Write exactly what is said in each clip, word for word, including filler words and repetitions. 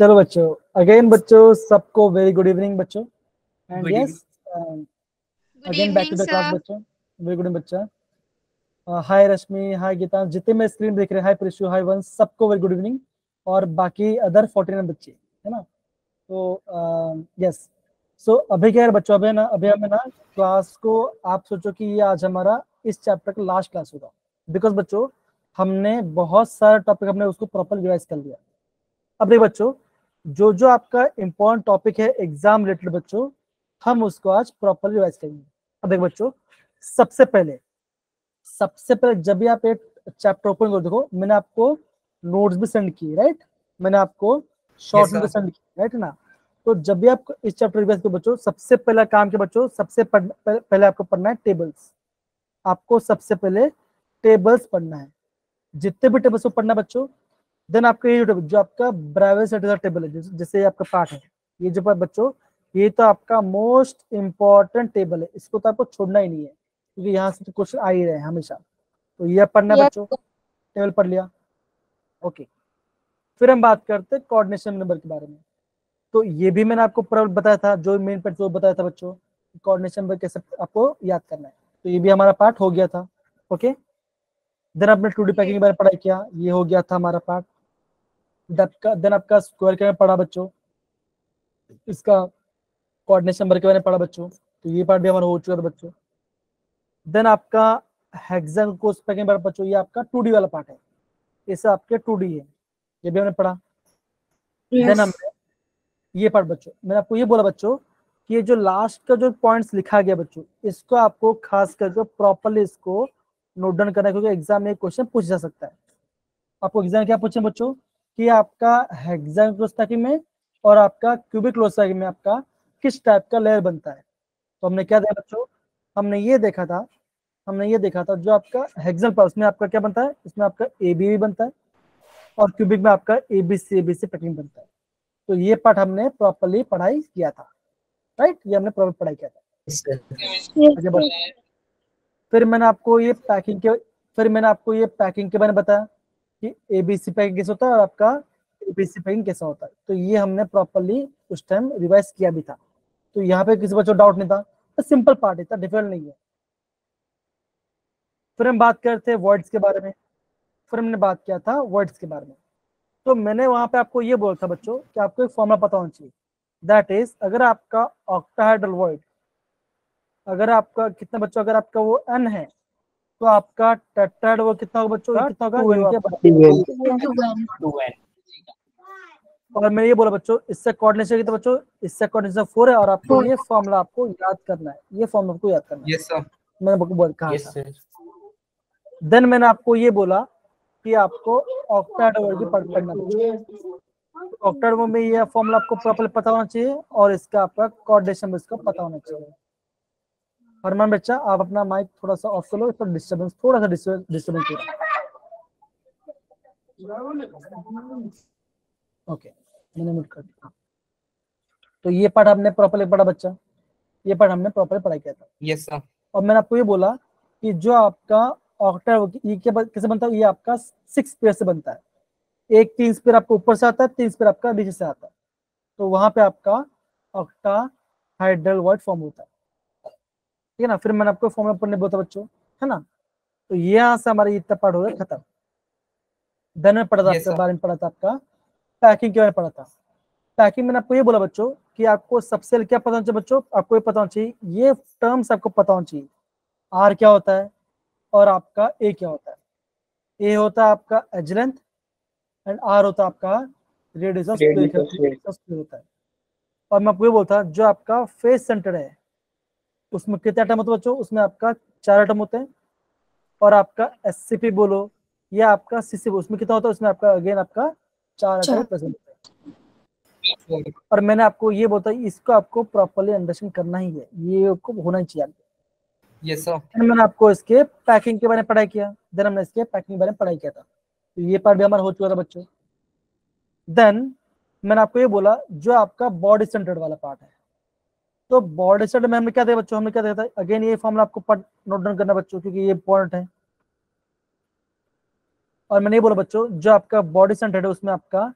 चलो बच्चों, अगेन बच्चों सबको वेरी गुड इवनिंग बच्चों, and Good yes Good again back to evening, the class sir. बच्चों। वेरी गुड बच्चा। हाय रश्मि, हाय गीता, जितने मैं स्क्रीन देख रहे हैं, हाय प्रिशु, हाय वंश, सबको वेरी गुड इवनिंग। और बाकी अदर फोर्टी बच्चे है ना, तो यस सो अभी क्या है बच्चों, अभी ना अभी हमें ना क्लास को आप सोचो कि ये आज हमारा इस चैप्टर का लास्ट क्लास होगा, बिकॉज बच्चों हमने बहुत सारा टॉपिक हमने उसको प्रॉपर रिवाइज कर लिया। अब देखिए बच्चों, जो जो आपका इंपॉर्टेंट टॉपिक है एग्जाम रिलेटेड बच्चों, हम उसको आज प्रॉपर रिवाइज करेंगे। अब देखो बच्चों, सबसे पहले सबसे पहले जब भी आप एक चैप्टर ओपन करो, देखो मैंने आपको नोट्स भी सेंड किए, राइट, मैंने आपको शॉर्ट Yes, नोट भी sir. सेंड किए, राइट ना। तो जब भी आप इस चैप्टर रिवाइज करो बच्चों, सबसे पहला काम के बच्चों, सबसे पढ़, पहले आपको पढ़ना है टेबल्स। आपको सबसे पहले टेबल्स पढ़ना है, जितने भी टेबल्स को पढ़ना है बच्चों। देन आपका ये टेबल जो आपका ब्राइवल सेटिस्फाइड टेबल है, जैसे आपका पार्ट है, ये जो बच्चों ये तो आपका मोस्ट इंपॉर्टेंट टेबल है, इसको तो आपको छोड़ना ही नहीं है, क्योंकि यहाँ से तो क्वेश्चन आ ही रहे हैं हमेशा। तो ये पढ़ना है Yes. बच्चों, टेबल पढ़ लिया, ओके। फिर हम बात करते हैं कोऑर्डिनेशन नंबर के बारे में। तो ये भी मैंने आपको पूरा बताया था, जो मेन पार्ट जो बताया था बच्चों, कोऑर्डिनेशन नंबर कैसे आपको याद करना है। तो ये भी हमारा पार्ट हो गया था, ओके। देन आपने टू डी पैकिंग के बारे में पढ़ाई किया, ये हो गया था हमारा पार्ट। देन आपका स्क्वायर के बारे में पढ़ा बच्चों, इसका कोऑर्डिनेशन नंबर के बारे में पढ़ा बच्चों, तो ये पार्ट भी हमारा हो चुका था बच्चों। देन आपका हेक्सागोनल कोर्स पैकिंग बारे में बच्चों, ये आपका टू डी वाला पार्ट है, इसे आपके टू डी है, ये भी हमने पढ़ा। देन हमने ये पार्ट बच्चों, मैंने आपको ये बोला बच्चों कि ये जो लास्ट का जो पॉइंट्स लिखा गया बच्चों, इसको आपको खास करके प्रॉपर्ली इसको नोट डाउन करना है, क्योंकि एग्जाम में क्वेश्चन पूछ जा सकता है। आपको एग्जाम क्या पूछे बच्चों कि आपका हेक्सागोनल क्लोज पैकिंग में और आपका क्यूबिक क्लोज पैकिंग में आपका किस टाइप का लेयर बनता है। तो हमने क्या देखा बच्चों, हमने ये देखा था हमने ये देखा था जो आपका हेक्सागोनल पार्ट, उसमें आपका क्या बनता है, इसमें आपका ए बी भी बनता है, और क्यूबिक में आपका A B C A B C packing बनता है। तो ये पार्ट हमने प्रॉपर्ली पढ़ाई किया था, राइट, ये हमने प्रॉपर पढ़ाई किया था। Yes, sir. आगे बढ़, फिर मैंने आपको ये पैकिंग के फिर मैंने आपको ये पैकिंग के बारे में बताया कि एबीसी पैकिंग कैसे होता है और आपका एबीसी पैकिंग कैसा होता है। तो ये हमने प्रॉपर्ली उस टाइम रिवाइज किया भी था, तो यहाँ पे किसी बच्चों डाउट नहीं था, तो सिंपल पार्ट है, इतना डिफिकल्ट नहीं है। फिर हम बात करते हैं वर्ड्स के बारे में, फिर हमने बात किया था वर्ड्स के बारे में। तो मैंने वहां पे आपको ये बोला था बच्चों कि आपको एक फॉर्मूला पता होना चाहिए, दैट इज अगर आपका ऑक्टाहेड्रल वर्ड, अगर आपका कितने बच्चों, अगर आपका वो एन है, तो आपका टेट्राहेड्रल वर्ड कितना होगा बच्चों, कितना होगा Two ये and आपका two and two and. और मैं ये बोला बच्चों इससे कोऑर्डिनेशन कितना बच्चों, इससे कोऑर्डिनेशन फोर है, और आपको ये फॉर्मूला आपको याद करना है, ये फॉर्मूला आपको याद करना है। Yes, sir. मैंने आपको बोल कहा Yes, था। sir. देन मैंने आपको ये बोला कि आपको ऑक्टाहेड्रल वर्ड भी पढ़- पढ़ना है। ऑक्टाहेड्रल वर्ड में ये फॉर्मूला आपको प्रॉपर्ली पता होना चाहिए, और इसका आपका कोऑर्डिनेशन इसका पता होना चाहिए। हरमान बच्चा आप अपना माइक थोड़ा सा ऑफ कर लो, इस पर डिस्टर्बेंस थोड़ा सा डिस्टर्बेंस हो रहा है। ओके, मैंने म्यूट कर दिया। तो ये पार्ट हमने प्रॉपर्ली पढ़ा बच्चा, ये पार्ट हमने प्रॉपर्ली पढ़ाई किया था। Yes, sir. और मैंने आपको ये बोला कि जो आपका ऑक्टाहेड्रल ये क्या कैसे बनता है, ये आपका सिक्स पेयर से बनता है, एक तीन स्पेयर आपको ऊपर से आता है, तीन स्पेयर आपका नीचे से आता है, तो वहां पे आपका ऑक्टाहेड्रल वर्ड फॉर्म होता है, ठीक है ना। फिर मैंने आपको फॉर्मूला पढ़ने बोला था बच्चों, है ना। तो ये यहाँ से हमारा इतना पार्ट हो गया खत्म। देन में पढ़ा था Yes, आपके sir. बारे में पढ़ा था आपका पैकिंग के बारे में पढ़ा था। पैकिंग मैंने आपको ये बोला बच्चों कि आपको सबसे पहले क्या पता होना चाहिए बच्चों, आपको ये पता होना चाहिए, ये टर्म्स आपको पता होना चाहिए, आर क्या होता है और आपका ए क्या होता है। ए होता है आपका एज लेंथ, एंड आर होता है आपका रेडियस ऑफ स्क्वायर होता है। और मैं आपको ये बोलता जो आपका फेस सेंटर है उसमें कितने एटम होते हैं बच्चों, उसमें आपका चार एटम होते हैं। और आपका एससीपी बोलो या आपका सीसी बोलो, उसमें कितना होता है, उसमें आपका अगेन आपका चार एटम प्रेजेंट होता है। और मैंने आपको ये बोलता इसको आपको प्रॉपर्ली अंडरस्टैंड करना ही है, ये आपको होना ही चाहिए। Yes, sir. मैंने आपको इसके पैकिंग के बारे में पढ़ाई किया, देन हमने इसके पैकिंग के बारे में पढ़ाई किया था, तो ये पार्ट भी हमारा हो चुका था बच्चों। देन मैंने आपको ये बोला जो आपका बॉडी सेंटर्ड वाला पार्ट है, तो बॉडी सेंटर में हमने क्या देखा बच्चों, हमने क्या देखा था, अगेन ये फॉर्मूला आपको नोट डाउन करना बच्चों, क्योंकि ये इंपॉर्टेंट है। और मैंने ये बोला बच्चों जो आपका बॉडी सेंटर्ड है उसमें आपका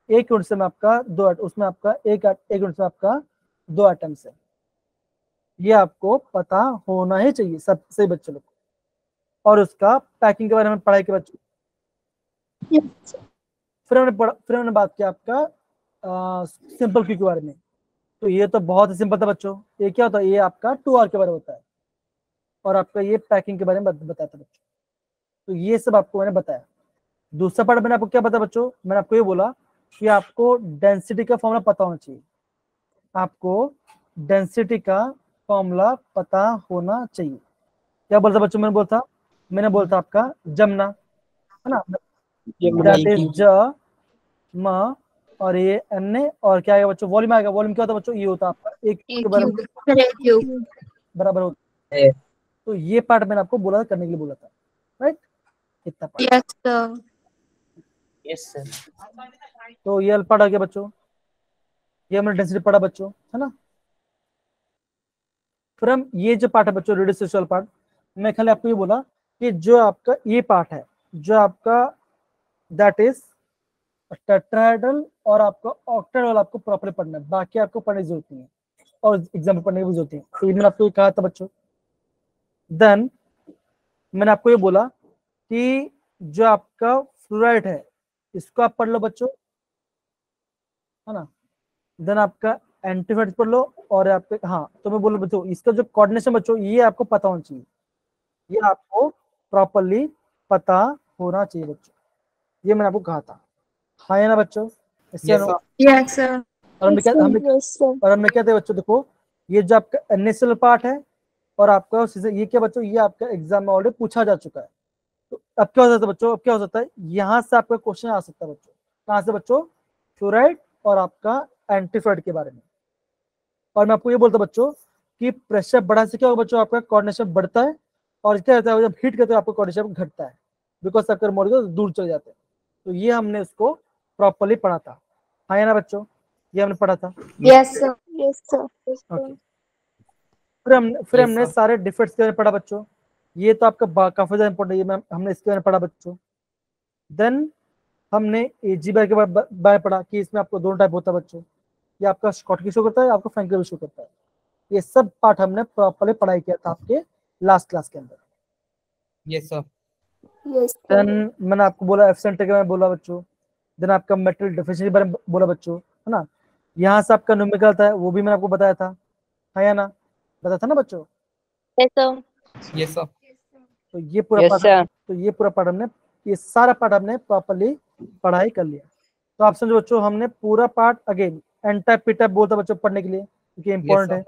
एक यूनिट से में आपका दो, उसमें आपका एक एक यूनिट में आपका दो आइटम्स है। ये आपको पता होना ही चाहिए सब सही बच्चों लोग। और उसका पैकिंग के बारे में पढ़ाई के बच्चों। yes, फिर हमने पढ़ा फिर हमने बात किया आपका सिंपल क्यू के बारे में। तो ये तो बहुत ही सिंपल था बच्चों। ये क्या होता है, ये आपका टू आर के बारे में होता है, और आपका ये पैकिंग के बारे में बताया था बच्चों। तो ये सब आपको मैंने बताया। दूसरा पार्ट मैंने आपको क्या बताया बच्चों, मैंने आपको ये बोला कि आपको डेंसिटी का फॉर्मूला पता होना चाहिए। आपको डेंसिटी का फॉर्मूला पता होना चाहिए। क्या बोलता बच्चों, मैंने बोलता मैंने बोलता आपका जमना, है ना, दैट इज ज म, और ये एन ए, और क्या आएगा बच्चों, वॉल्यूम आएगा। वॉल्यूम क्या होता है बच्चों, ये होता है आपका एक के बराबर बराबर होता है। तो ये पार्ट मैंने आपको बोला था, करने के लिए बोला था, राइट। इतना part. yes, sir. Yes, sir. तो ये पार्ट आ गया बच्चों, ये हमने डेंसिटी पढ़ा बच्चों, है ना। फिर हम ये जो पार्ट है बच्चों, रेडियस पार्ट, मैं खाली आपको ये बोला कि जो आपका ये पार्ट है, जो आपका दैट इज टेट्राहेड्रल और आपका ऑक्टाहेड्रल, आपको प्रॉपर्ली पढ़ना है, बाकी आपको पढ़ने की जरूरत नहीं है, और एग्जाम्पल पढ़ने की भी जरूरत नहीं है। तो मैंने आपको ये कहा था बच्चों। देन मैंने आपको ये बोला कि जो आपका फ्लोराइड है, इसको आप पढ़ लो बच्चों, है ना। देन आपका एंटीफेट पढ़ लो, और आपके हाँ, तो मैं बोलूँ बच्चों, इसका जो कोऑर्डिनेशन बच्चों, ये आपको पता होना चाहिए, ये आपको प्रॉपर्ली पता होना चाहिए बच्चों। ये मैंने आपको कहा था, हाँ या ना बच्चों। इससे Yes, sir. Yes, sir. और हमने क्या हमने Yes, sir. और हमने क्या था बच्चों, देखो ये जो आपका एनएसएल पार्ट है, और आपका ये क्या बच्चों, ये आपका एग्जाम में ऑलरेडी पूछा जा चुका है। तो अब क्या हो सकता है बच्चों, अब क्या हो सकता है, यहाँ से आपका क्वेश्चन आ सकता है बच्चों। कहाँ से बच्चों, फ्लोराइड और आपका एंटीफ्लोराइड के बारे में। और मैं आपको ये बोलता बच्चों कि प्रेशर बढ़ा से क्या होगा बच्चों, आपका कोऑर्डिनेशन बढ़ता है, और क्या होता है, जब हीट करते हैं आपका कोऑर्डिनेशन घटता है, बिकॉज आपके मॉलिक्यूल दूर चले जाते हैं। तो ये हमने इसको प्रॉपर्ली पढ़ा था, हाँ या ना बच्चों, ये हमने पढ़ा था। Yes, sir. Yes, sir. Yes, sir. Okay. फिर हमने फिर Yes, हमने sir. सारे डिफेक्ट्स के बारे में पढ़ा बच्चों। ये तो आपका बा- काफी ज्यादा इंपॉर्टेंट है, ये हमने इसके बारे में पढ़ा बच्चों। देन हमने एजीबार के बारे में पढ़ा कि इसमें आपको दोनों टाइप होता है बच्चों, ये आपका स्कॉटकी शो करता है, आपका फ्रैंकल शो करता है। ये सब पार्ट हमने प्रॉपर्ली पढ़ाई किया था आपके लास्ट क्लास के अंदर। Yes, sir. Yes, sir. Then मैंने आपको बोला एफ सेंटर के बारे में बोला बच्चों। देन आपका मेटेरियल डेफिशिएंसी के बारे में बोला बच्चों, है ना। यहाँ से आपका न्यूमेरिकल आता है, वो भी मैंने आपको बताया था, हाँ या ना, बताया था ना बच्चों। Yes, sir. Yes, sir. तो ये पूरा Yes, पार्ट sir. तो ये पूरा पार्ट हमने ये सारा पार्ट हमने प्रॉपर्ली पढ़ाई कर लिया। तो आप समझो बच्चों, हमने पूरा part again N type P type बोलता बच्चों पढ़ने के लिए, क्योंकि Yes, इंपॉर्टेंट sir. है।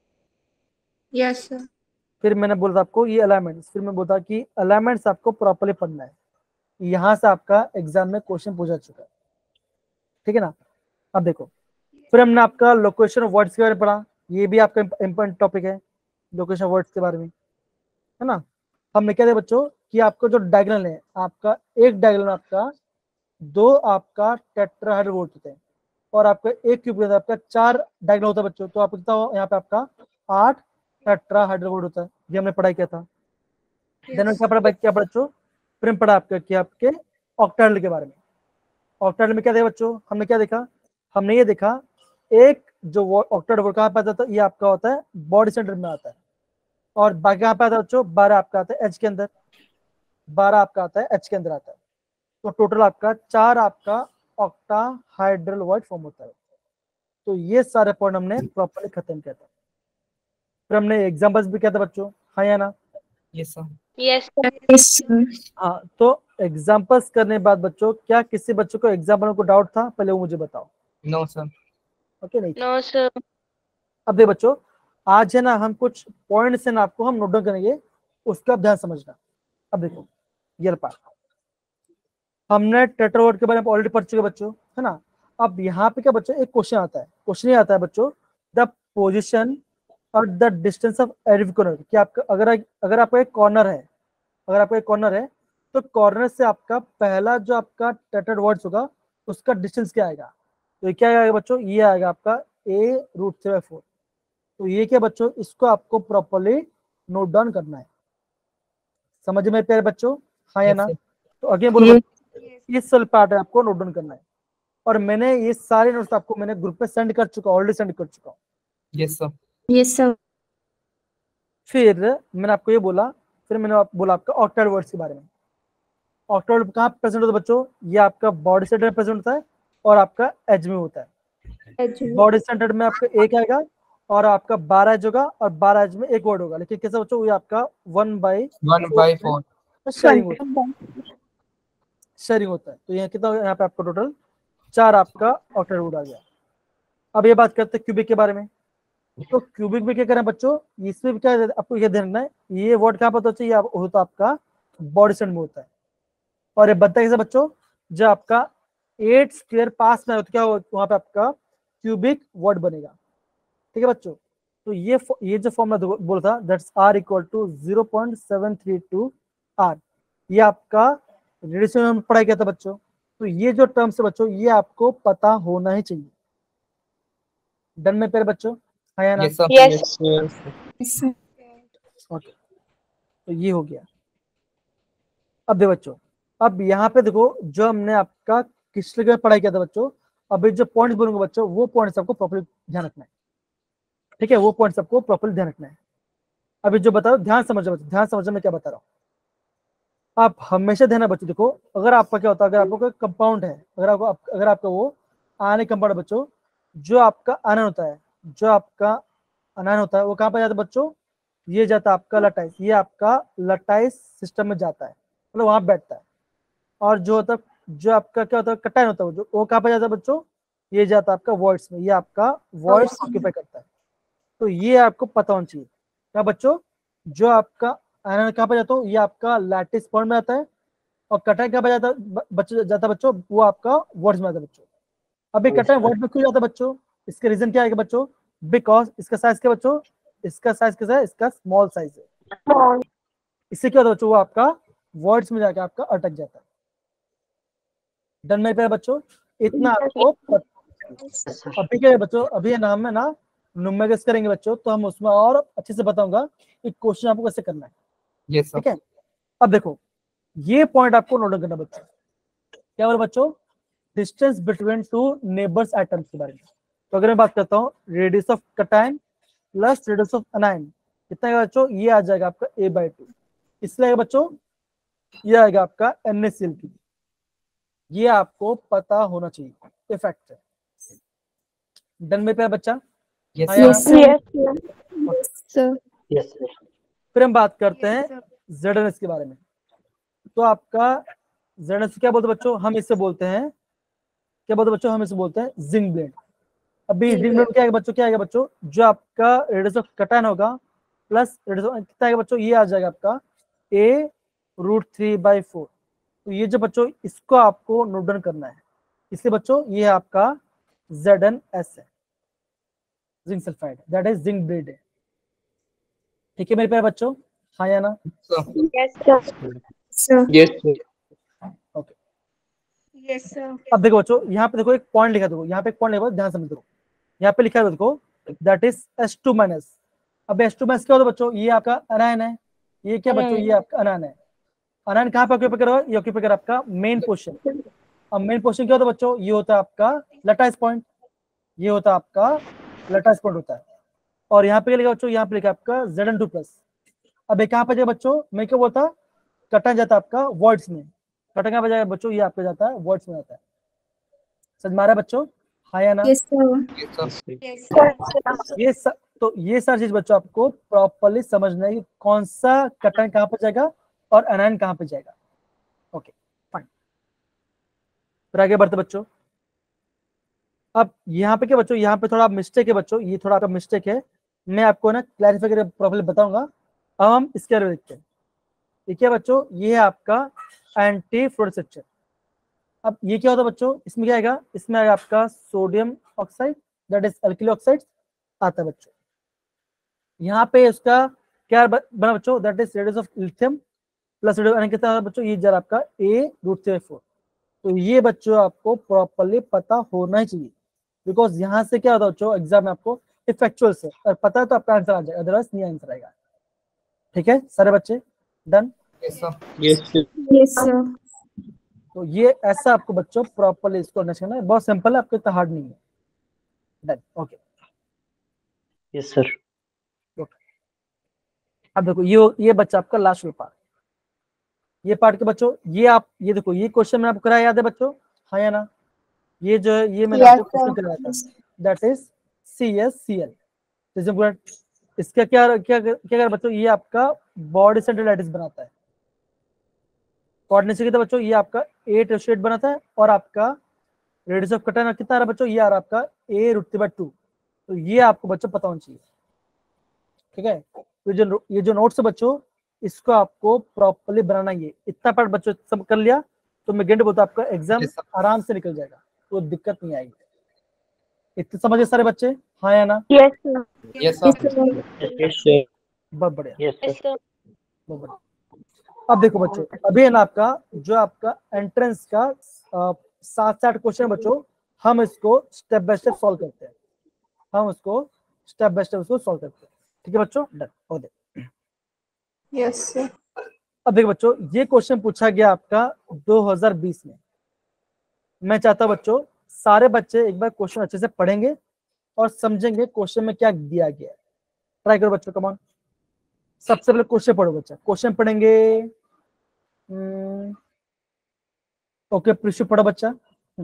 Yes, sir. फिर मैंने बोला था आपको ये अलाइनमेंट्स, फिर मैं बोलता कि अलाइनमेंट्स आपको प्रॉपर्ली पढ़ना है। यहाँ से आपका एग्जाम में क्वेश्चन पूछा चुका है, ठीक है ना। अब देखो, फिर हमने आपका लोकेशन ऑफ वर्ड्स के बारे में पढ़ा, ये भी आपका इंपॉर्टेंट टॉपिक है, लोकेशन ऑफ वर्ड्स के बारे में, है ना। हमने क्या दिया बच्चों कि आपका जो डायगोनल है, आपका एक डायगोनल आपका दो आपका टेट्राहेड्रल होते हैं, और आपका एक क्यूब के अंदर आपका चार डायगोनल होता है बच्चों। तो आपको कितना हो, यहाँ पे आपका आठ टेट्राहेड्रल होता है, ये हमने पढ़ाई किया था। देन क्या पढ़ा क्या पढ़ा बच्चों, फिर हम पढ़ा आपका कि आपके ऑक्टाहेड्रल के बारे में। ऑक्टाहेड्रल में क्या देखा बच्चों, हमने क्या देखा, हमने ये देखा एक जो ऑक्टाहेड्रल कहाँ पे आता है, ये आपका होता है बॉडी सेंटर में आता है, और बाकी कहाँ पे आता है बच्चों, बारह आपका आता है एच के अंदर, बारह आपका आता है एच के अंदर आता है। तो टोटल आपका चार आपका ऑक्टाहाइड्रल वर्ड फॉर्म होता है। तो ये सारे पॉइंट हमने प्रॉपर्ली खत्म किया था। फिर हमने एग्जांपल्स भी किया था बच्चों, हाँ या ना। Yes, sir. Yes, sir. Yes, sir. हाँ, तो एग्जांपल्स करने के बाद बच्चों, क्या किसी बच्चों को एग्जाम्पल को डाउट था, पहले वो मुझे बताओ। No, sir. ओके नहीं No, sir. अब देखो बच्चों, आज है ना हम कुछ पॉइंट्स है ना आपको हम नोट डाउन करेंगे, उसका ध्यान समझना। अब देखो ये पार्ट हमने टेट्रावर्ड के बारे में ऑलरेडी पढ़ चुके बच्चों, है ना। अब यहाँ पे क्या बच्चों, एक क्वेश्चन आता है, क्वेश्चन ये आता है बच्चों, द पोजीशन और the distance of every corner, कि आपका अगर अगर आपका एक कॉर्नर है, अगर आपका एक कॉर्नर है, तो कॉर्नर से आपका पहला जो आपका टेट्रावर्ड वर्ड्स होगा उसका डिस्टेंस क्या आएगा। तो ये क्या आएगा बच्चों, ये आएगा आपका a root three by four. तो ये क्या बच्चों, इसको आपको प्रॉपर्ली नोट डाउन करना है, समझ में प्यारे बच्चों, हाँ या Yes, ना। sir. तो अगेन बोलो बच्चों, इस पार्ट है आपको नोट डाउन करना है। और मैंने ये सारे नोट्स आपको मैंने ग्रुप पे सेंड कर चुका ऑलरेडी सेंड कर चुका हूँ। Yes sir. Yes, sir. फिर मैंने आपको ये बोला, फिर मैंने आप, बोला आपका ऑक्टेट वर्ड्स के बारे में। ऑक्टेट कहाँ प्रेजेंट होता है बच्चों? ये आपका बॉडी सेंटर में प्रेजेंट होता है और आपका एज में होता है। बॉडी सेंटर में आपका एक आएगा और आपका बारह एज होगा और बारह एज में एक वर्ड होगा, लेकिन कैसे बच्चों? ये आपका one by one by four sharing होता है, शेयरिंग होता है। तो यहाँ कितना यहाँ पे आपका टोटल चार आपका ऑक्टेट वर्ड आ गया। अब ये बात करते हैं क्यूबिक के बारे में। तो क्यूबिक में क्या करें बच्चों? इसमें क्या आपको ये ध्यान रखना है, ये वर्ड कहाँ पर होता है? ये होता आपका बॉडी सेंटर में होता है। और ये बनता है कैसे बच्चों? जब आपका एट स्क्वायर पास में हो तो क्या हो? वहां पे आपका क्यूबिक वर्ड बनेगा। ठीक है बच्चों, तो ये ये जो फॉर्मूला बोला था that's r equal to zero point seven three two r, ये आपका रेडियस में पढ़ाई किया था बच्चों। तो ये जो टर्म्स है बच्चों, ये आपको पता होना ही चाहिए। डन में पेड़ बच्चों? हाँ या ना? Yes sir. Yes. Yes, sir. Okay, तो ये हो गया। अब देखो बच्चों, अब यहाँ पे देखो जो हमने आपका किस में पढ़ाई किया था बच्चों, अभी जो पॉइंट्स बोलूंगा बच्चों वो पॉइंट्स आपको प्रॉपर्ली ध्यान रखना है। ठीक है, वो पॉइंट्स आपको प्रॉपर्ली ध्यान रखना है। अभी जो बता रहा हूँ ध्यान समझो बच्चों, ध्यान समझो मैं क्या बता रहा हूँ। आप हमेशा ध्यान बच्चों, देखो अगर आपका क्या होता है, अगर आपको कोई कंपाउंड है, अगर आपको अगर आपका वो आयनिक कंपाउंड बच्चों, जो आपका आयन होता है, जो आपका अनायन होता है वो कहाँ पर जाता है बच्चों? ये जाता है आपका लटाइस, ये आपका लटाइस सिस्टम में जाता है, मतलब वहां बैठता है। और जो होता है, जो आपका क्या होता है कटायन होता है, जो वो कहाँ पर जाता है बच्चों? ये जाता है आपका वॉइड्स में, ये आपका वॉइड्स ऑक्यूपाई करता है। तो ये आपको पता होना चाहिए क्या बच्चों? जो आपका आयन कहाँ पर जाता है, ये आपका लैटिस फॉर्म में आता है, और कटायन कहाँ पर जाता है बच्चों? जाता है बच्चों वो आपका वर्ड्स में आता है बच्चों। अभी कटायन वर्ड में क्यों जाता है बच्चों? इसके रीजन क्या है बच्चों? बिकॉज इसका साइज क्या बच्चों? इसका साइज कैसा है? इसका स्मॉल साइज है। इससे क्या होता है बच्चों? वो आपका वर्ड्स में जाके आपका अटक जाता है। डन में पे बच्चों, इतना आपको अभी क्या है बच्चों? अभी नाम में ना न्यूमेरिकल्स करेंगे बच्चों, तो हम उसमें और अच्छे से बताऊंगा कि क्वेश्चन आपको कैसे करना है। Yes sir. ठीक है, अब देखो ये पॉइंट आपको नोट करना बच्चों। क्या बोला बच्चों? Distance between two neighbours atoms के बारे में। तो अगर मैं बात करता हूँ radius of cation plus radius of anion कितना है बच्चों? ये आ जाएगा आपका ए बाई टू। इसलिए बच्चों ये आएगा आपका एन एस एल की। ये आपको पता होना चाहिए, ये फैक्ट है। डन में पे है बच्चा? यस हाँ या सर। ना? Sir. फिर हम बात करते हैं जेड एन एस के बारे में। तो आपका जेड एन एस क्या बोलते हैं बच्चों? हम इससे बोलते हैं, क्या बोलते हैं बच्चों? हम इसे बोलते हैं जिंक ब्लेड। अभी जिंक ब्लेड क्या है बच्चों? क्या आएगा बच्चों? जो आपका रेडियस ऑफ कटायन होगा प्लस रेडियस ऑफ कितना आएगा बच्चों? ये आ जाएगा आपका a root three by four. तो ये जो बच्चों इसको आपको नोट डाउन करना है। इसलिए बच्चों ये आपका जेड एन एस है, zinc sulphide, that is zinc blende है। ठीक है मेरे प्यारे बच्चों? हाँ या ना? Yes, sir. Sir. Okay, Yes, sir. अब देखो बच्चों यहाँ पे देखो एक पॉइंट लिखा, देखो यहाँ पे एक पॉइंट लिखा, ध्यान समझ देखो। यहाँ पे लिखा है देखो that is S two minus. अब एस टू माइनस क्या होता है बच्चों? ये आपका अनायन है। ये क्या बच्चों? ये आपका अनायन है। अनायन कहाँ पे ऑक्यूपाई करो? ये ऑक्यूपाई कर आपका मेन पोर्शन। अब मेन पोर्शन क्या होता है बच्चों? ये होता है आपका लटाइस पॉइंट, ये होता है आपका लटाइस पॉइंट होता है। और यहाँ पे क्या लिखा बच्चों? यहाँ पे लिखा आपका जेड एन टू प्लस। अब ये कहाँ पे जाए बच्चों? मैं क्या बोलता, कटा जाता है आपका वर्ड्स में। कटा कहाँ पे जाएगा बच्चों? ये आपका जाता है वर्ड्स में जाता है। समझ में आ रहा है बच्चों? हाँ या ना? Yes, sir. Yes sir. Yes, sir. ये स, तो ये सारी चीज बच्चों आपको प्रॉपर्ली समझना है कि कौन सा कटायन कहाँ पे जाएगा और अनायन कहाँ पे जाएगा। ओके फाइन, फिर आगे बढ़ते बच्चों। अब यहाँ पे क्या बच्चों? यहाँ पे थोड़ा मिस्टेक है बच्चों, ये थोड़ा आपका मिस्टेक है, मैं आपको ना क्लैरिफाई करके प्रॉपर्ली बताऊंगा। अब हम इसके बारे में देखते हैं। ये क्या बच्चों? ये है आपका एंटी फ्लोराइड स्ट्रक्चर। अब ये क्या होता है बच्चों? इसमें क्या आएगा? इसमें आएगा आपका sodium oxide, that is alkyl oxide आता है बच्चों। यहाँ पे इसका क्या बना बच्चों? That is radius of lithium plus radius कितना बच्चों? ये जरा आपका ए रूट थ्री फोर। तो ये बच्चों आपको प्रॉपर्ली पता होना ही चाहिए, बिकॉज यहाँ से क्या होता है बच्चों एग्जाम में आपको इफेक्चुअल से अगर पता है तो आपका आंसर आ जाएगा, अदरवाइज नहीं आंसर आएगा। ठीक है सारे बच्चे? Done? Yes sir. Yes, sir. तो ये ऐसा आपको बच्चों प्रॉपरली इसको अंडरस्टैंड करना है, बहुत सिंपल है, आपको इतना हार्ड नहीं है। Done, okay. Yes sir. अब देखो ये ये बच्चा आपका लास्ट पार्ट, ये पार्ट के बच्चों, ये आप ये देखो ये क्वेश्चन मैंने आपको कराया, याद है बच्चों, हाँ या ना? ये जो है ये मैंने Yes, आपको क्वेश्चन sir. कराया था, that is C S C L. इसका क्या क्या क्या कर बच्चों, ये आपका बॉडी सेंटर लैटिस बनाता है। कोऑर्डिनेशन कितना बच्चों, ये आपका एट रेशियो एट बनाता है, और आपका रेडियस ऑफ कटन कितना आ रहा है बच्चों, ये आ रहा है आपका a root three by two. तो ये आपको बच्चों पता होना चाहिए, ठीक है। तो जो ये जो नोट्स है बच्चों, इसको आपको प्रॉपर्ली बनाना, ये इतना पार्ट बच्चों सब कर लिया तो मैं गेंड बोलता आपका एग्जाम Yes, sir. आराम से निकल जाएगा, तो दिक्कत नहीं आएगी। इतने समझे सारे बच्चे, हाँ या ना? Yes, sir. Yes, sir. Yes, sir. Yes sir. बहुत बढ़िया, यस Yes, सर। sir. बहुत बढ़िया। अब देखो बच्चों, अभी है ना आपका जो आपका एंट्रेंस का अ, सात से आठ क्वेश्चन बच्चों, हम इसको स्टेप बाय स्टेप सॉल्व करते हैं, हम उसको स्टेप बाय स्टेप उसको सॉल्व करते हैं, ठीक है बच्चों। डन, हो गया। Yes, sir. अब देखो बच्चों, ये क्वेश्चन पूछा गया आपका दो हज़ार बीस में। मैं चाहता हूं बच्चों सारे बच्चे एक बार क्वेश्चन अच्छे से पढ़ेंगे और समझेंगे क्वेश्चन में क्या दिया गया है। ट्राई करो बच्चों, कम ऑन। सबसे पहले क्वेश्चन पढ़ो बच्चा, क्वेश्चन पढ़ेंगे। ओके प्रिशु पढ़ो बच्चा।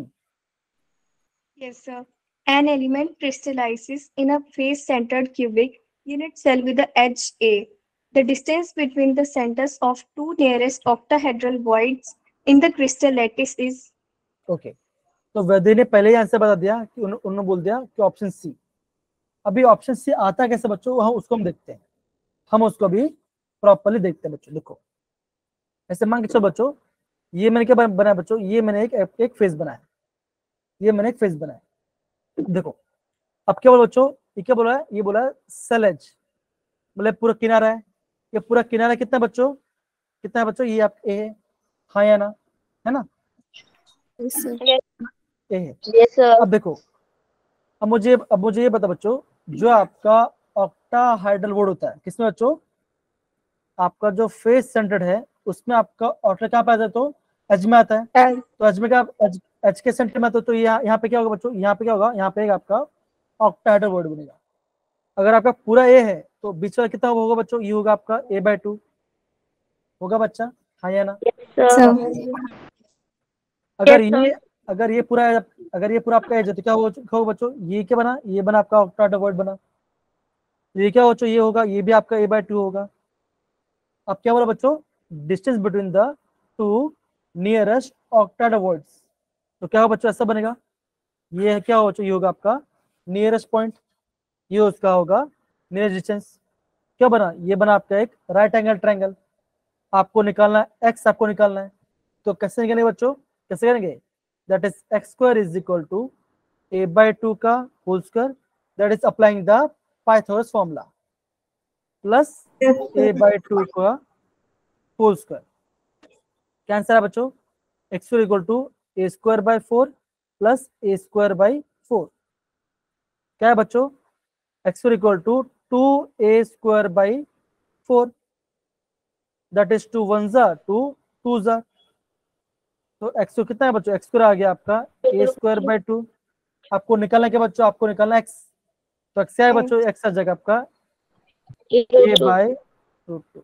Yes, sir. An element crystallizes in a face-centered cubic unit cell with the edge A. The distance between the centers of two nearest octahedral voids in the crystal lattice is. Okay, तो वैद्य ने पहले ही answer बता दिया कि उन, उन्होंने बोल दिया कि ऑप्शन सी। अभी ऑप्शन सी आता कैसे बच्चों, वहां उसको हम देखते हैं, हम उसको भी प्रॉपर्ली देखते हैं बच्चों। देखो ऐसे मान के चलो बच्चों, ये मैंने क्या बनाया बच्चों, ये मैंने एक एक फेस बनाया, ये मैंने एक फेस बनाया। देखो अब क्या बोला बच्चों, ये क्या बोला है, ये बोला है सेल एज, बोले पूरा किनारा है, ये पूरा किनारा कितना बच्चों, कितना है बच्चों, ये आप ए है, हाँ या ना, है ना? Yes, sir. ए है। Yes, sir. अब देखो, अब मुझे अब मुझे ये बता बच्चों, जो आपका ऑक्टाहाइड्रल वोड होता है किसमें बच्चों, आपका जो फेस सेंटर्ड है उसमें आपका ऑक्टा कहाँ पे आता है, तो एज में आता है। And तो एज में क्या, एज, एज के सेंटर में तो, तो यहाँ यहाँ पे क्या होगा बच्चों, यहाँ पे क्या होगा, यहाँ पे आपका ऑक्टाहाइड्रल वर्ड बनेगा। अगर आपका पूरा ए है तो बीच वाला कितना होगा बच्चों, ये होगा आपका ए बाय टू होगा बच्चा, हाँ या ना? sir. अगर Yes, sir. ये अगर ये पूरा अगर ये पूरा आपका एज है तो क्या होगा क्या होगा बच्चों, ये क्या बना, ये बना आपका ऑक्टाहाइड्रल वर्ड बना, ये क्या होगा बच्चों, ये होगा, ये भी आपका ए बाय टू होगा। अब क्या बोला बच्चों, distance between the two nearest octahedral words, तो क्या होगा बच्चों, ऐसा बनेगा, ये क्या होगा बच्चों, ये होगा आपका नियरेस्ट पॉइंट, ये उसका होगा नियरेस्ट डिस्टेंस। क्या बना, ये बना आपका एक राइट एंगल ट्रायंगल। आपको निकालना है एक्स, आपको निकालना है, तो कैसे निकालेंगे बच्चों, कैसे करेंगे, that is x square is equal to a by two का whole square, that is applying the Pythagoras formula, plus a by two का होल स्क्वायर। क्या आंसर है बच्चों, x square equal to a square by four plus a square by four. क्या है बच्चों, x square equal to two a square by four, that is two one are two two जा, तो x कितना है बच्चों, एक्स स्क्वायर आ गया आपका ए स्क्वायर बाय टू। आपको निकालना क्या बच्चों, आपको निकालना एक्स, तो एक्स क्या है बच्चों, एक्स आ जाएगा आपका ए बाय रूट टू।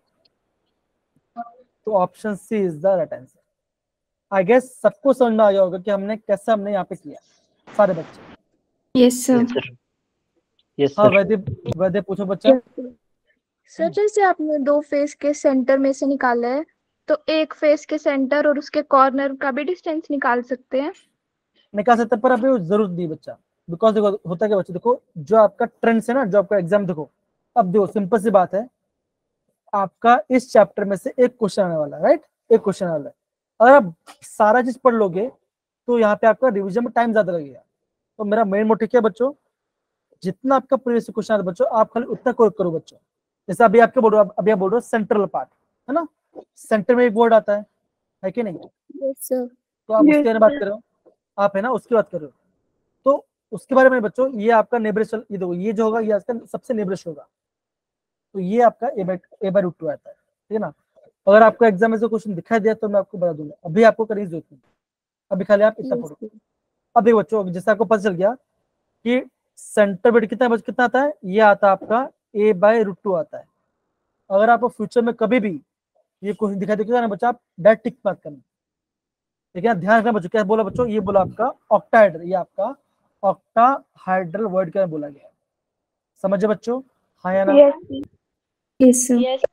तो option C is the right answer. I guess सबको समझ में आ गया होगा कि हमने कैसे हमने यहाँ पे किया सारे बच्चे। Yes, sir. Yes sir. Yes हाँ सर। वैद्य, वैद्य पूछो बच्चा। सर जैसे आपने दो फेस के सेंटर में से निकाला है, तो एक फेस के सेंटर और उसके कॉर्नर का भी डिस्टेंस निकाल सकते हैं? निकाल सकते पर अभी जरूरत नहीं बच्चा, बिकॉज देखो होता क्या बच्चा, देखो जो आपका ट्रेंड्स है ना, जो आपका एग्जाम, देखो अब देखो सिंपल सी बात है, आपका इस चैप्टर में से एक क्वेश्चन आने वाला है, राइट, एक क्वेश्चन आने वाला है। अगर आप सारा चीज पढ़ लोगे तो यहाँ पे आपका रिविजन में टाइम ज्यादा लगेगा। तो मेरा मेन मोटिव क्या है बच्चों, जितना आपका प्रीवियस क्वेश्चन आता है बच्चों, आप खाली उतना करो करो बच्चों। जैसे अभी आपके बोल रहे हो, अभी आप बोल रहे हो सेंट्रल पार्ट है ना, सेंटर में एक वर्ड आता है, है कि नहीं? Yes, sir. तो आप Yes, उसके बारे में बात कर रहे हो, आप है ना उसकी बात कर रहे हो, तो उसके बारे में बच्चों, ये आपका नेबरेस्ट, ये देखो ये जो होगा ये आपका सबसे नेबरेस्ट होगा, तो ये आपका a by a by root two आता है, ठीक है ना। अगर आपको एग्जाम में से क्वेश्चन दिखाई दिया तो मैं आपको बता दूंगा, अभी आपको करने की जरूरत नहीं। अभी खाली आप इतना पढ़ो। अब देखो बच्चों, जैसे आपको पता चल गया कि सेंटर बिट कितना बच कितना आता है, ये आता है आपका ए बाय रूट टू आता है। अगर आपको फ्यूचर में कभी भी ये क्वेश्चन दिखाई देगा ना बच्चा, आप डायरेक्ट टिक मत करना, ठीक है। ध्यान रखना बच्चों, क्या बोला बच्चों, ये बोला आपका ऑक्टाहाइड्रल, ये आपका ऑक्टाहाइड्रल वर्ड क्या बोला गया है, समझे बच्चों, हाँ या ना? Yes, sir. Yes.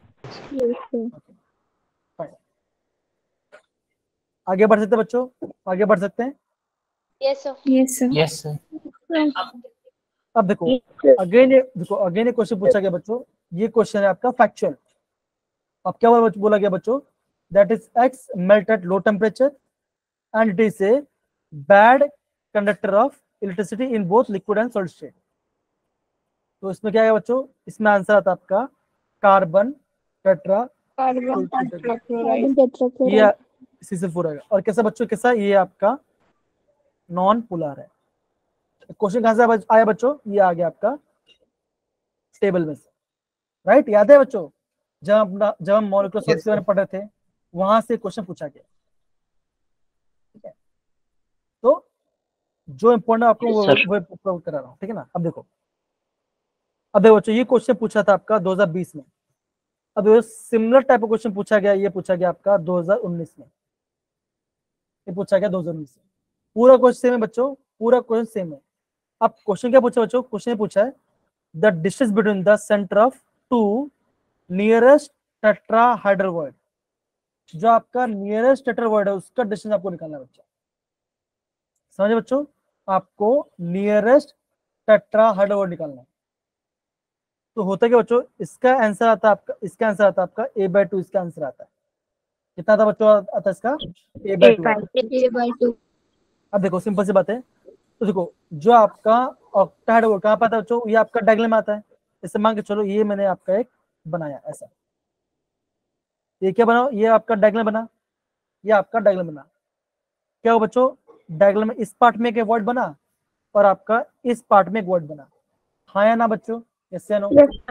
आगे बढ़ सकते हैं बच्चों, आगे बढ़ सकते हैं। Yes, sir. Yes, sir. Yes, sir. अब देखो अगेन, देखो अगेन ये क्वेश्चन पूछा गया बच्चों, ये क्वेश्चन है आपका फैक्चुअल। अब क्या बोला बोला गया बच्चों, that is X melt at low temperature and it is a bad conductor of electricity in both liquid and solid state. तो इसमें क्या है बच्चों, इसमें आंसर आता है आपका कार्बन टेट्रा Carbon tetrachloride। ये सी सी फोर आएगा। और कैसा बच्चों, कैसा, ये आपका नॉन पोलर है। क्वेश्चन कहां से आया बच्चों, ये आ गया आपका टेबल में से, राइट। याद है बच्चों, जब अपना जब हम मॉलिक्यूलर सॉलिड्स के बारे में पढ़ रहे थे, वहां से क्वेश्चन पूछा गया, ठीक है। तो जो इम्पोर्टेंट आपको Yes, वो sir. वो प्रोवाइड करा रहा हूँ, ठीक है ना। अब देखो, अब देखो बच्चों, ये क्वेश्चन पूछा था आपका दो हज़ार बीस में। अब सिमिलर टाइप ऑफ क्वेश्चन पूछा गया, ये पूछा गया आपका दो हज़ार उन्नीस में, ये पूछा गया दो हज़ार उन्नीस में। पूरा क्वेश्चन सेम है बच्चों, पूरा क्वेश्चन सेम है। अब क्वेश्चन क्या पूछा बच्चों, क्वेश्चन पूछा है the distance between the centre of two nearest tetrahedral words. जो आपका नियरेस्ट टेट्रावर्ड है उसका डिस्टेंस आपको निकालना है बच्चों, समझे बच्चों, आपको नियरेस्ट टेट्राहाइड्रल वर्ड निकालना है। तो होता क्या बच्चों, इसका आंसर आता है आपका, इसका आंसर आता है आपका ए बाय टू, इसका आंसर आता है कितना था बच्चों, आता है इसका ए बाय टू। अब देखो सिंपल सी बात है, तो देखो जो आपका ऑक्टाहाइड्रल वर्ड कहाँ पर आता है बच्चों, ये आपका डायग्राम में आता है। इससे मान के चलो ये मैंने आपका एक बनाया ऐसा, ये क्या बना, ये आपका डायग्राम बना, ये आपका डायग्राम बना। क्या हो बच्चों, डायग्राम में इस पार्ट में एक वर्ड बना और आपका इस पार्ट में एक वर्ड बना, हाँ या ना बच्चों, यस या नो?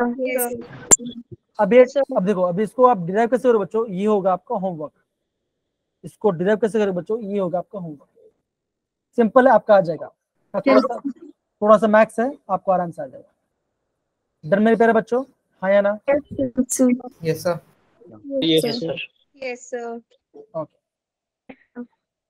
अब ये अब देखो, अब इसको आप डिराइव कैसे करो बच्चों, ये होगा आपका होमवर्क। इसको डिराइव कैसे करो बच्चों, ये होगा आपका होमवर्क। सिंपल है, आपका आ जाएगा। थोड़ा सा थोड़ा सा मैथ्स है, आपको आराम से आ जाएगा। डन मेरे प्यारे बच्चों, हाँ या ना? Yes, sir. Yes, sir. Yes, sir. Okay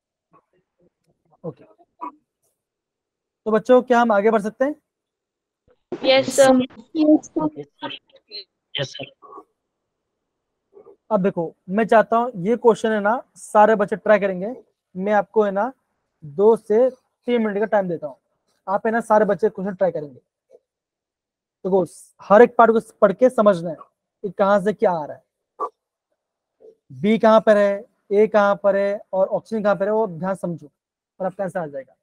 okay तो बच्चों क्या हम आगे बढ़ सकते हैं? Yes, sir. Okay, sir. Yes, sir. अब देखो, मैं चाहता हूँ ये क्वेश्चन है ना सारे बच्चे ट्राई करेंगे। मैं आपको है ना दो से तीन मिनट का टाइम देता हूँ, आप है ना सारे बच्चे क्वेश्चन ट्राई करेंगे। देखो हर एक पार्ट को पढ़ के समझना है कि कहाँ से क्या आ रहा है, बी कहाँ पर है, ए कहाँ पर है और ऑप्शन कहाँ पर है, वो ध्यान समझो और आपका आंसर आ जाएगा।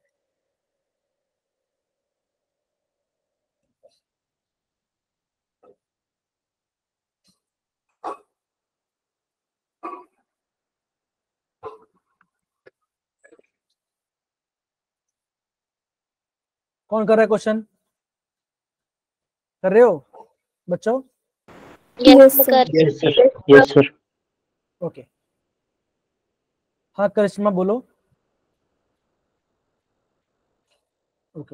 कौन कर रहा है क्वेश्चन, कर रहे हो बच्चों? Yes, sir. Yes, sir. Yes, sir. Okay, हाँ करिश्मा बोलो। ओके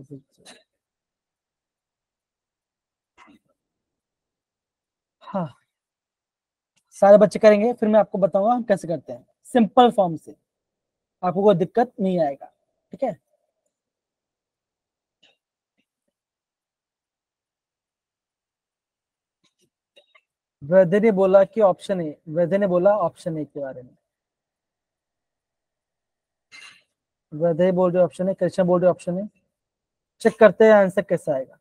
हाँ, सारे बच्चे करेंगे, फिर मैं आपको बताऊंगा हम कैसे करते हैं सिंपल फॉर्म से, आपको कोई दिक्कत नहीं आएगा, ठीक है। वैद्य ने बोला कि ऑप्शन ए, वैद्य ने बोला ऑप्शन ए के बारे में, वैद्य बोल रहे ऑप्शन है, कृष्ण बोल रहे ऑप्शन है। चेक करते हैं आंसर कैसा आएगा।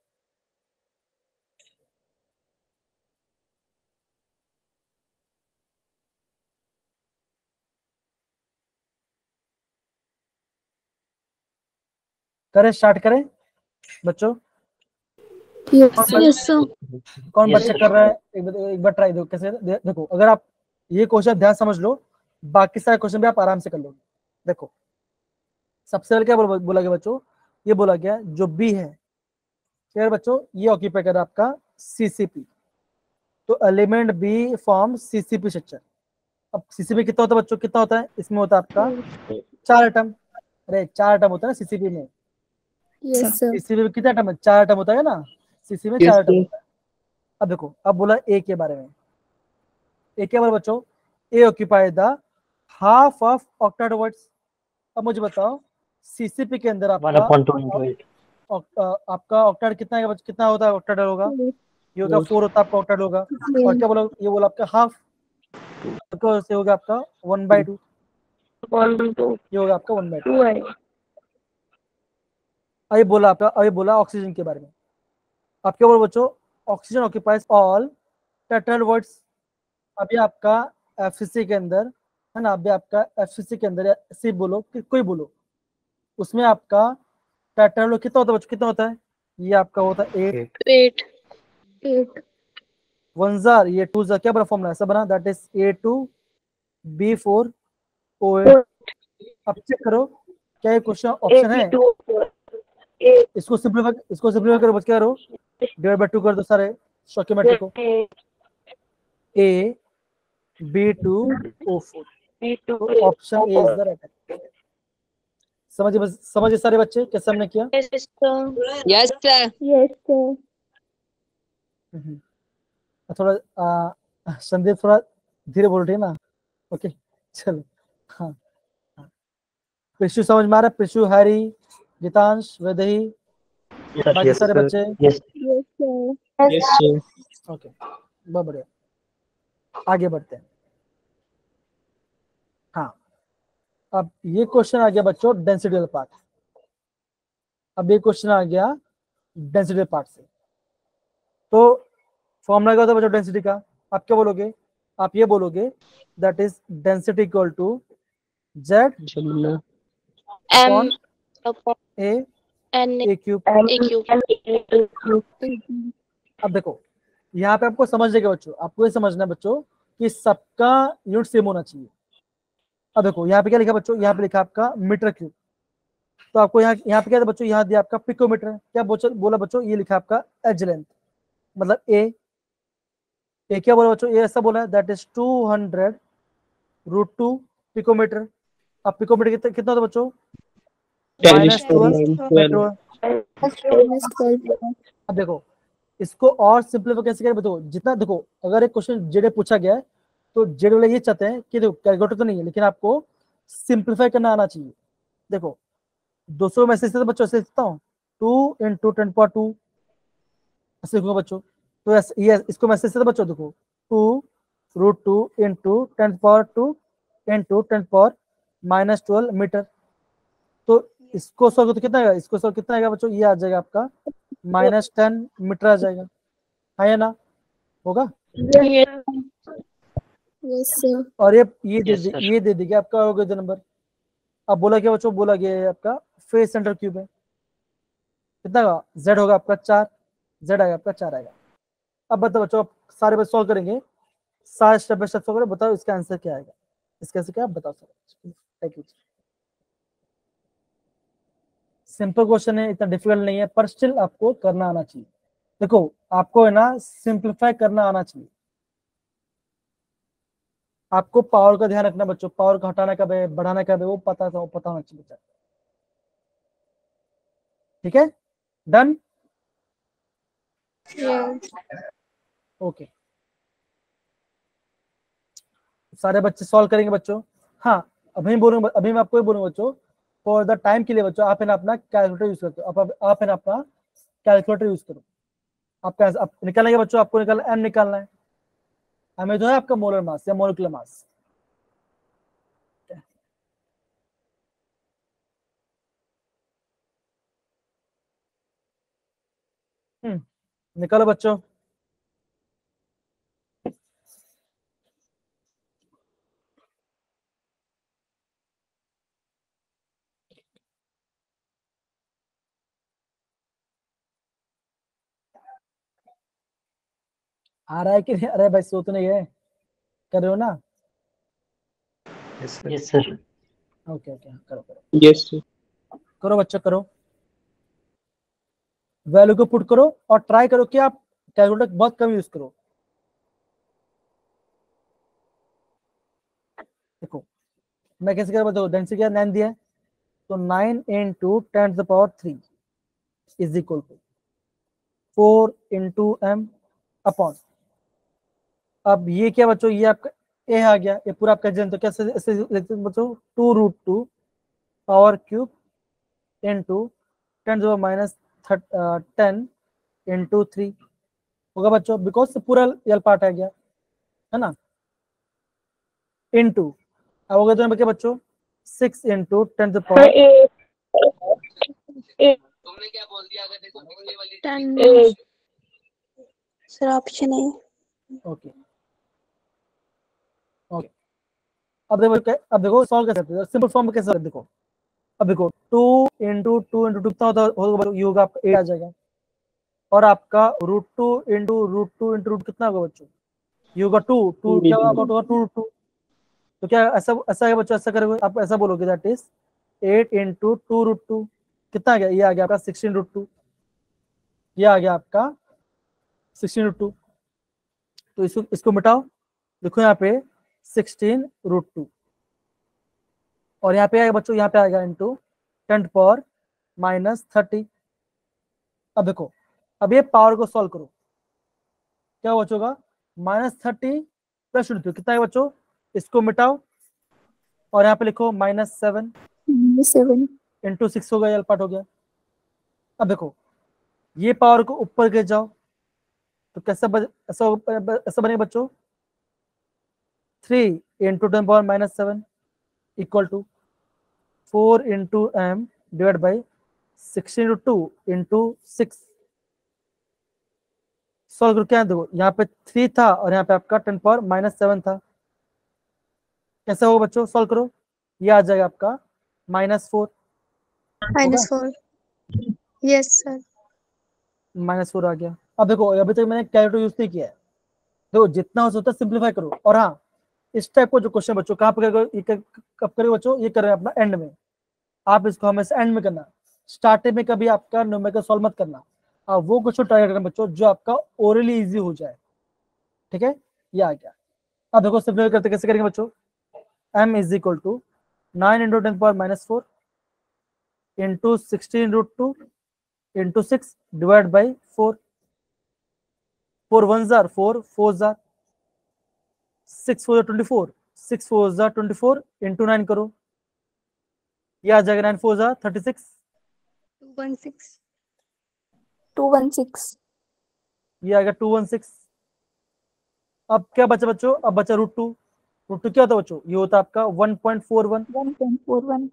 करें, स्टार्ट करें बच्चों। Yes, sir. कौन Yes, बच्चा sir. कर रहा है, एक बार एक बार ट्राई दो कैसे। दे, देखो अगर आप ये क्वेश्चन ध्यान समझ लो, बाकी सारे क्वेश्चन भी आप आराम से कर लोगे। देखो सबसे पहले क्या बोला बोला गया बच्चों, ये बोला गया जो बी है क्या बच्चों, ये ऑक्यूपाई कर आपका सीसीपी, तो element B form CCP structure. अब सीसीपी कितना होता है बच्चों, कितना होता है, इसमें होता है आपका चार एटम, अरे चार एटम होता है ना सीसीपी में, Yes, sir. सीसीपी में कितना एटम है, चार एटम होता है ना, सीसी में चार एटम होता है। अब देखो, अब बोला ए के बारे में, ए के बारे में बच्चों, A occupy the half of octahedrals. अब मुझे बताओ सीसीपी के अंदर वन आपका अपॉन टू इंटू एट। ऑक- अ, आपका ऑक्टेट कितना है, कितना होता है ऑक्टेट होगा, ये होगा फोर होता है आपका ऑक्टेट होगा, और क्या बोला, ये बोला आपका हाफ, तो से होगा आपका वन बाई टू, ये होगा आपका वन बाई टू। अभी बोला आपका, अभी बोला ऑक्सीजन के बारे में, आप क्या बोलो बच्चों, ऑक्सीजन ऑक्यूपाइज ऑल टेट्राहेड्रॉइड्स। अभी आपका एफसीसी के अंदर है ना, अभी आपका एफसीसी के अंदर सी बोलो कि कोई बोलो, उसमें आपका टेट्राहेड्रॉइड कितना होता है बच्चों, कितना होता है, ये आपका होता है eight, Eight. Eight. One are, ये टू जार, क्या बना फॉर्मूला ऐसा बना, that is A two B four O eight. अब चेक करो क्या ये क्वेश्चन ऑप्शन है, इसको सिंपलीफाई, इसको सिंपलीफाई करो बच्चे, करो डिवाइड बाय टू कर दो सारे स्टोइकियोमेट्रिक को, A B two O four, तो option A is the right answer. समझिए, समझिए सारे बच्चे कैसे हमने किया। Yes, sir. Yes, sir. Yes, sir. हम्म। थोड़ा आ, संदीप थोड़ा धीरे बोल रही है ना, ओके चलो। हाँ हाँ, प्रिशु समझ में आ रहा है, प्रिशु, हैरी, गीतांश, वैदेही, बाकी सारे बच्चे, yes Yes, sir. Yes, sir. Okay बहुत बढ़िया, आगे बढ़ते हैं। हाँ, अब ये क्वेश्चन आ गया बच्चों डेंसिटी वाला पार्ट, अब ये क्वेश्चन आ गया डेंसिटी पार्ट से, तो फॉर्मूला क्या होता है बच्चों डेंसिटी का, आप क्या बोलोगे, आप ये बोलोगे that is density equal to Z Jamuna. Upon M upon A N A cube. A cube. अब देखो यहाँ पे आपको समझने के बच्चों, आपको ये समझना है बच्चों कि सबका यूनिट सेम होना चाहिए। अब देखो यहाँ पे क्या लिखा बच्चों, यहाँ पे लिखा आपका मीटर क्यूब, तो आपको यहाँ यहाँ पे क्या था बच्चों, यहाँ दिया आपका पिकोमीटर, क्या बोला बच्चों, ये लिखा आपका एज लेंथ, मतलब ए, ए क्या बोला बच्चों, ये ऐसा बोला है that is two hundred root two picometre. अब पिकोमीटर कितना कितना होता बच्चों, Ten minus is to nine, twelve. Minus twelve. अब देखो इसको और सिंपलीफाई कैसे करें बताओ, जितना देखो अगर एक क्वेश्चन जेड पूछा गया है तो जेड वाले ये चाहते हैं कि देखो कैलकुलेटर तो नहीं है लेकिन आपको सिंपलीफाई करना आना चाहिए। देखो दो सौ में से बच्चों ऐसे लिखता हूँ, two into ten power two ऐसे लिखूंगा बच्चों, तो ये इसको मैसेज से बच्चों देखो two root two into ten power two into ten power minus twelve metre, तो इसको सॉल्व तो कितना आएगा, इसको सॉल्व कितना आएगा बच्चों, ये आ जाएगा आपका माइनस टेन मीटर आ जाएगा, है या ना, होगा। Yes, sir. और ये ये दे Yes, दे sir. ये दे देगा आपका होगा जो नंबर। अब बोला क्या बच्चों, बोला गया है आपका फेस सेंटर क्यूब है, कितना का जेड होगा आपका चार, जेड आएगा आपका चार आएगा। अब बताओ बच्चों, आप सारे बच्चे सॉल्व करेंगे, सारे स्टेप बाय स्टेप सॉल्व करें, बताओ इसका आंसर क्या आएगा, इसका आंसर क्या आप बताओ सर। सिंपल क्वेश्चन है, इतना डिफिकल्ट नहीं है, पर स्टिल आपको करना आना चाहिए। देखो आपको है ना सिंपलीफाई करना आना चाहिए, आपको पावर का ध्यान रखना बच्चों, पावर को हटाना कब है बढ़ाना कब है वो पता वो पता होना चाहिए बच्चा, ठीक है, डन, ओके सारे बच्चे सॉल्व करेंगे बच्चों। हाँ अभी बोलूंगा, अभी मैं आपको ये बोलूंगा बच्चों, फॉर द टाइम के लिए बच्चों आप है ना अपना कैलकुलेटर यूज करते हो, आप आप है ना अपना कैलकुलेटर यूज करो, आपका आप निकालना है बच्चों, आपको निकालना एम निकालना है, हमें जो है आपका मोलर मास या मोलिकुलर मास, हम्म निकालो बच्चों, आ रहा है कि नहीं, अरे भाई सो तो नहीं है, कर रहे हो ना, यस सर। ओके ओके करो करो Yes, sir. करो बच्चों करो, वैल्यू को पुट करो और ट्राई करो कि आप कैलकुलेटर बहुत कम यूज करो। देखो मैं कैसे कर बताऊँ, डेंसिटी क्या नाइन दिया है, तो nine into ten to the power three is equal to four into M upon, अब ये क्या बच्चों, ये आपका ए आ गया, ये पूरा आपका जन, तो कैसे ऐसे लिखते हैं बच्चों, two root two power cube into ten to the minus ten into three होगा बच्चों, बिकॉज पूरा यल पार्ट आ गया है ना, इंटू अब होगा तो क्या बच्चों, six into ten to the power तुमने क्या बोल दिया, अगर देखो अगली वाली टेन सर ऑप्शन है। ओके ओके अब देखो क्या, अब देखो सॉल्व कैसे करते हैं, सिंपल फॉर्म में कैसे करते हैं, देखो अब देखो two into two into two कितना होता होगा, ये होगा आपका एट आ जाएगा, और आपका root two into root two into root कितना होगा बच्चों, ये होगा टू टू क्या होगा टू रूट टू, तो क्या ऐसा ऐसा है बच्चों, ऐसा करोगे आप ऐसा बोलोगे that is eight into two root two कितना आ गया, ये आ गया आपका सिक्सटीन रूट टू, ये आ गया आपका सिक्सटीन रूट टू, तो इसको इसको मिटाओ, देखो यहाँ पे सिक्सटीन रूट टू, और यहाँ पे आएगा बच्चों, यहाँ पे आएगा into ten power minus thirty. अब देखो, अब ये पावर को सॉल्व करो, क्या बचोगा, minus thirty plus root two कितना है बच्चों, इसको मिटाओ, और यहाँ पे लिखो minus seven seven into six हो गया, पार्ट हो गया। अब देखो ये पावर को ऊपर के जाओ, तो कैसा बच, ऐसा ऐसा बनेगा बच्चों, three into ten power minus seven equal to four into M divide by sixteen into two into six, solve करो, क्या देखो यहाँ पे थ्री था और यहाँ पे आपका टेन पावर माइनस सेवन था, कैसा होगा बच्चों, सॉल्व करो, ये आ जाएगा आपका minus four, minus four yes sir minus four आ गया। अब देखो अभी तक मैंने कैलकुलेटर यूज नहीं किया है, देखो जितना हो सकता है सिंप्लीफाई करो, और हाँ इस टाइप को जो क्वेश्चन बच्चों कहाँ पे करोगे, ये कब करोगे बच्चों, ये कर रहे हैं अपना एंड में, आप इसको हमेशा एंड में करना, स्टार्टिंग में कभी आपका न्यूमेरिकल सॉल्व मत करना, आप वो क्वेश्चन ट्राई करना बच्चों जो आपका ओरली इजी हो जाए, ठीक है, ये आ गया। अब देखो सिंप्लीफाई करते कैसे करेंगे बच्चों, m is equal to nine into ten power minus four into sixteen root two into six divide by four, four one jar four, four are six four twenty four, six four are twenty four into nine करो, ये आ जाएगा nine four are thirty six, two one six two one six ये आएगा to one six. अब क्या बचा बच्चों, अब बचा रूट टू, रूट टू क्या होता है बच्चों, ये होता है आपका one point four one, one point four one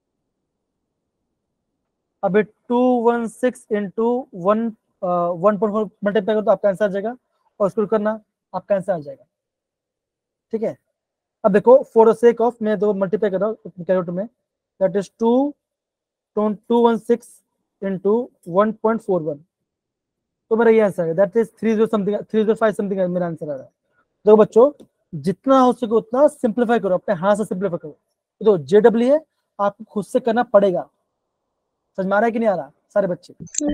अभी two one six into one one point four multiply करो तो आपका आंसर आ जाएगा, और उसको करना आपका आंसर आ जाएगा, ठीक है। अब देखो फॉर द सेक ऑफ मैं दो मल्टीप्लाई कर रहा हूँ कैलकुलेटर में, that is two two one six into one point four one, तो मेरा ये आंसर है, that is three zero something, three zero five something मेरा आंसर आ रहा है। तो बच्चों जितना हो सके उतना सिंप्लीफाई करो, अपने हाथ से सिंप्लीफाई करो, तो जे डब्ल्यू है आपको खुद से करना पड़ेगा, समझ में आ रहा है कि नहीं आ रहा सारे बच्चे,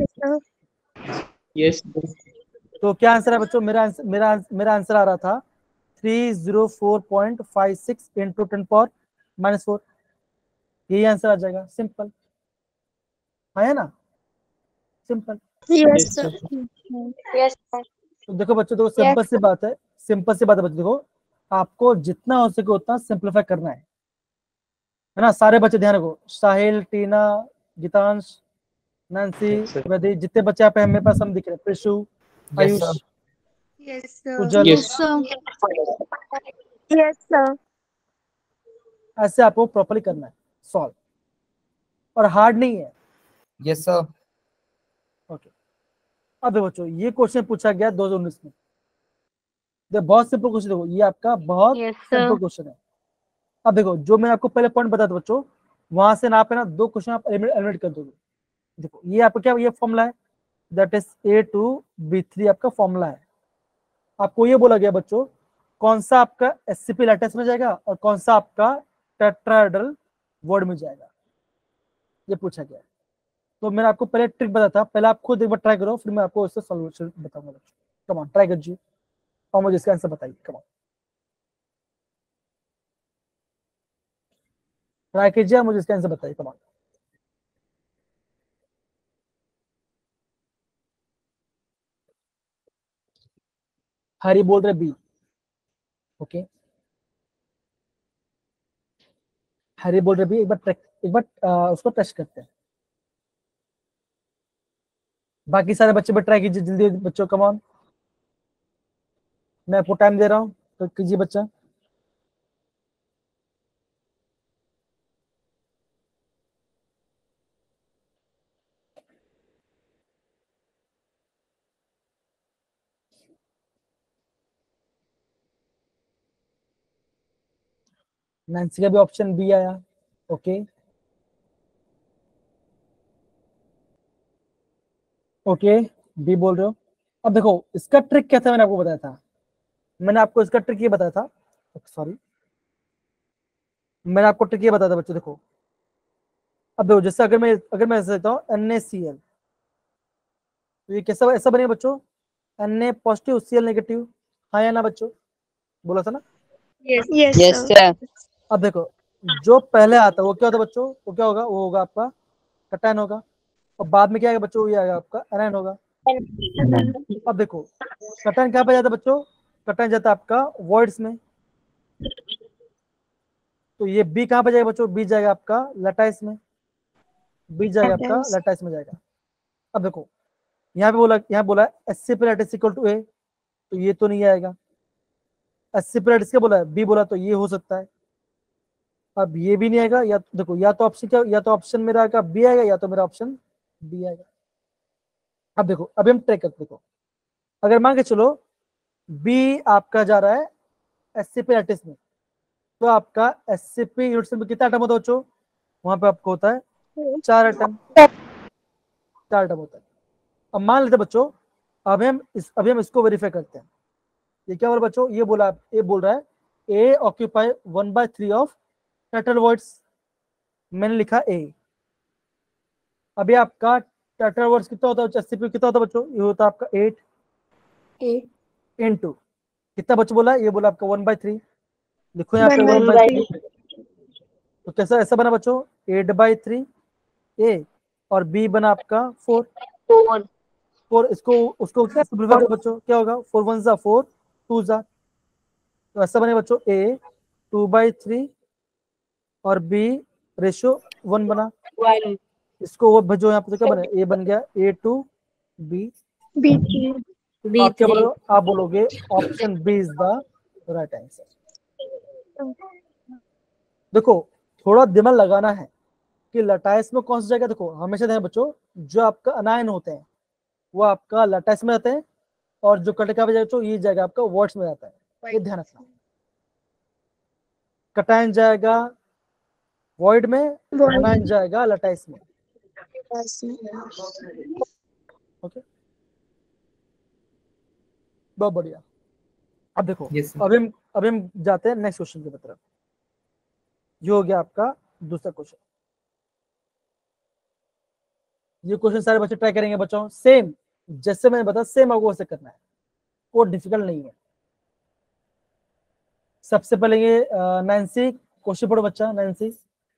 यस तो क्या आंसर है बच्चों, मेरा आंसर मेरा मेरा आंसर आ रहा था three zero four point five six into ten power minus four, यही आंसर आ जाएगा, सिंपल है ना, simple. Yes sir yes sir तो देखो बच्चों, देखो सिंपल सी बात है, सिंपल सी बात है बच्चों, देखो आपको जितना हो सके उतना सिंप्लीफाई करना है है ना, सारे बच्चे ध्यान रखो, साहिल, टीना, गीतांश, नैन्सी, वैदी, जितने बच्चे आप हैं मेरे पास हम दिख रहे हैं, Prishu, Ayush, yes Ujjwal, yes yes sir ऐसे आपको प्रॉपर्ली करना है सॉल्व, और हार्ड नहीं है, यस सर ओके। अब देखो बच्चों ये क्वेश्चन पूछा गया दो हजार उन्नीस में, देखो बहुत सिंपल क्वेश्चन, देखो ये आपका बहुत सिंपल क्वेश्चन है। अब देखो जो मैंने आपको पहले पॉइंट बताया था बच्चों, वहां से ना आप है ना दो क्वेश्चन आप एलिमिनेट कर दोगे, देखो ये आपका क्या, ये फॉर्मूला है, that is A two B three आपका फॉर्मूला है। आपको ये बोला गया बच्चों कौन सा आपका एससीपी लैटिस में जाएगा और कौन सा आपका टेट्राहेड्रल वर्ड में जाएगा, ये पूछा गया है। तो मैंने आपको पहले ट्रिक बताया था, पहले आप खुद एक बार ट्राई करो, फिर मैं आपको इसका सॉल्यूशन बताऊंगा बच्चों, कम ऑन ट्राई कीजिए और मुझे इसका आंसर बताइए, कम ऑन। ट्राई कीजिए, मुझे इसका आंसर बताइए। कमाल, हरी बोल रहे बी। ओके, हरी बोल रहे बी। एक बार ट्रैक, एक बार आ, उसको टेस्ट करते हैं। बाकी सारे बच्चे भी ट्राई कीजिए जल्दी बच्चों, कमान, मैं आपको टाइम दे रहा हूँ, तो कीजिए बच्चा। नैन्सी का भी ऑप्शन बी आया। ओके ओके, बी बोल रहे हो। अब देखो इसका ट्रिक क्या था, मैंने आपको बताया था। मैंने आपको इसका ट्रिक ये बताया था, सॉरी, मैंने आपको ट्रिक ये बताया था बच्चों। देखो अब देखो, जैसे अगर मैं अगर मैं ऐसे देता हूँ एन ए सी एल, तो ये कैसा ऐसा बनेगा बच्चों, N A positive C L negative, हाँ या ना बच्चों, बोला था ना। Yes. Yes, Yes, sir. sir. अब देखो जो पहले आता है वो क्या होता है बच्चों, वो क्या होगा, वो होगा आपका कटायन होगा, और बाद में क्या आएगा बच्चों, ये आएगा आपका एनायन होगा। अब देखो कटायन कहाँ पे जाता है बच्चों, कटायन जाता है आपका वॉइड्स में, तो ये बी कहाँ पे जाएगा बच्चों, बी जाएगा आपका लटाइस में, बी जाएगा आपका Yes. लटाइस में जाएगा। अब देखो यहाँ पे बोला, यहाँ बोला एस सी प्लेटिस इक्वल टू ए, तो ये तो नहीं आएगा। एस सी प्लेटिस क्या बोला है, बी बोला, तो ये हो सकता है। अब ये भी नहीं आएगा, या देखो या तो ऑप्शन क्या, या तो ऑप्शन मेरा आएगा बी आएगा, या तो मेरा ऑप्शन बी आएगा। अब देखो अभी हम ट्रेक करते, देखो अगर मान के चलो बी आपका जा रहा है एससीपी लैटिस में, तो आपका एससीपी यूनिट सेल में कितना एटम होता है बच्चों, वहां पे आपको होता है चार एटम, चार एटम होता है। अब मान लेते बच्चों, अब हम इस अभी हम इसको वेरीफाई करते हैं। ये क्या बोला बच्चों, ये बोला, ए बोल रहा है A occupy one by three of tetra voids, मैंने लिखा ए। अभी आपका टेट्रावॉइड्स कितना होता है, एससीपी कितना होता है बच्चों, ये होता है आपका एट Eight. इंटू कितना बच्चों बोला, ये बोला आपका वन बाय थ्री, लिखो यहाँ पे One by one by three. Three. तो कैसा ऐसा बना बच्चों, एट बाई थ्री ए, और बी बना आपका फोर। Four. फोर इसको उसको सिंपलीफाई करो बच्चों, क्या होगा, फोर वन जा फोर, टू जा, तो ऐसा बने बच्चों ए टू बाई थ्री और बी रेशियो वन बना। One. इसको वो भजो यहाँ पे, तो क्या बने, ए बन गया A two B. B three. B आप क्या three. बोलोगे, आप बोलोगे option B is the right answer. देखो थोड़ा दिमाग लगाना है कि लटाइस में कौन सी जगह, देखो हमेशा ध्यान बच्चों, जो आपका अनायन होते हैं वो आपका लटाइस में रहते हैं, और जो कटका बच्चों ये जाएगा आपका वॉट्स में रहता है, ये ध्यान रखना। कटायन जाएगा वॉइड में, अनायन जाएगा लटाइस में। ओके बहुत बढ़िया। अब देखो Yes, sir. अभी हम अभी हम जाते हैं नेक्स्ट क्वेश्चन की तरफ। ये हो गया आपका दूसरा क्वेश्चन। ये क्वेश्चन सारे बच्चे ट्राई करेंगे बच्चों, सेम जैसे मैंने बताया सेम आपको वैसे करना है, कोई डिफिकल्ट नहीं है। सबसे पहले ये नैन्सी क्वेश्चन पढ़ो बच्चा, Nancy.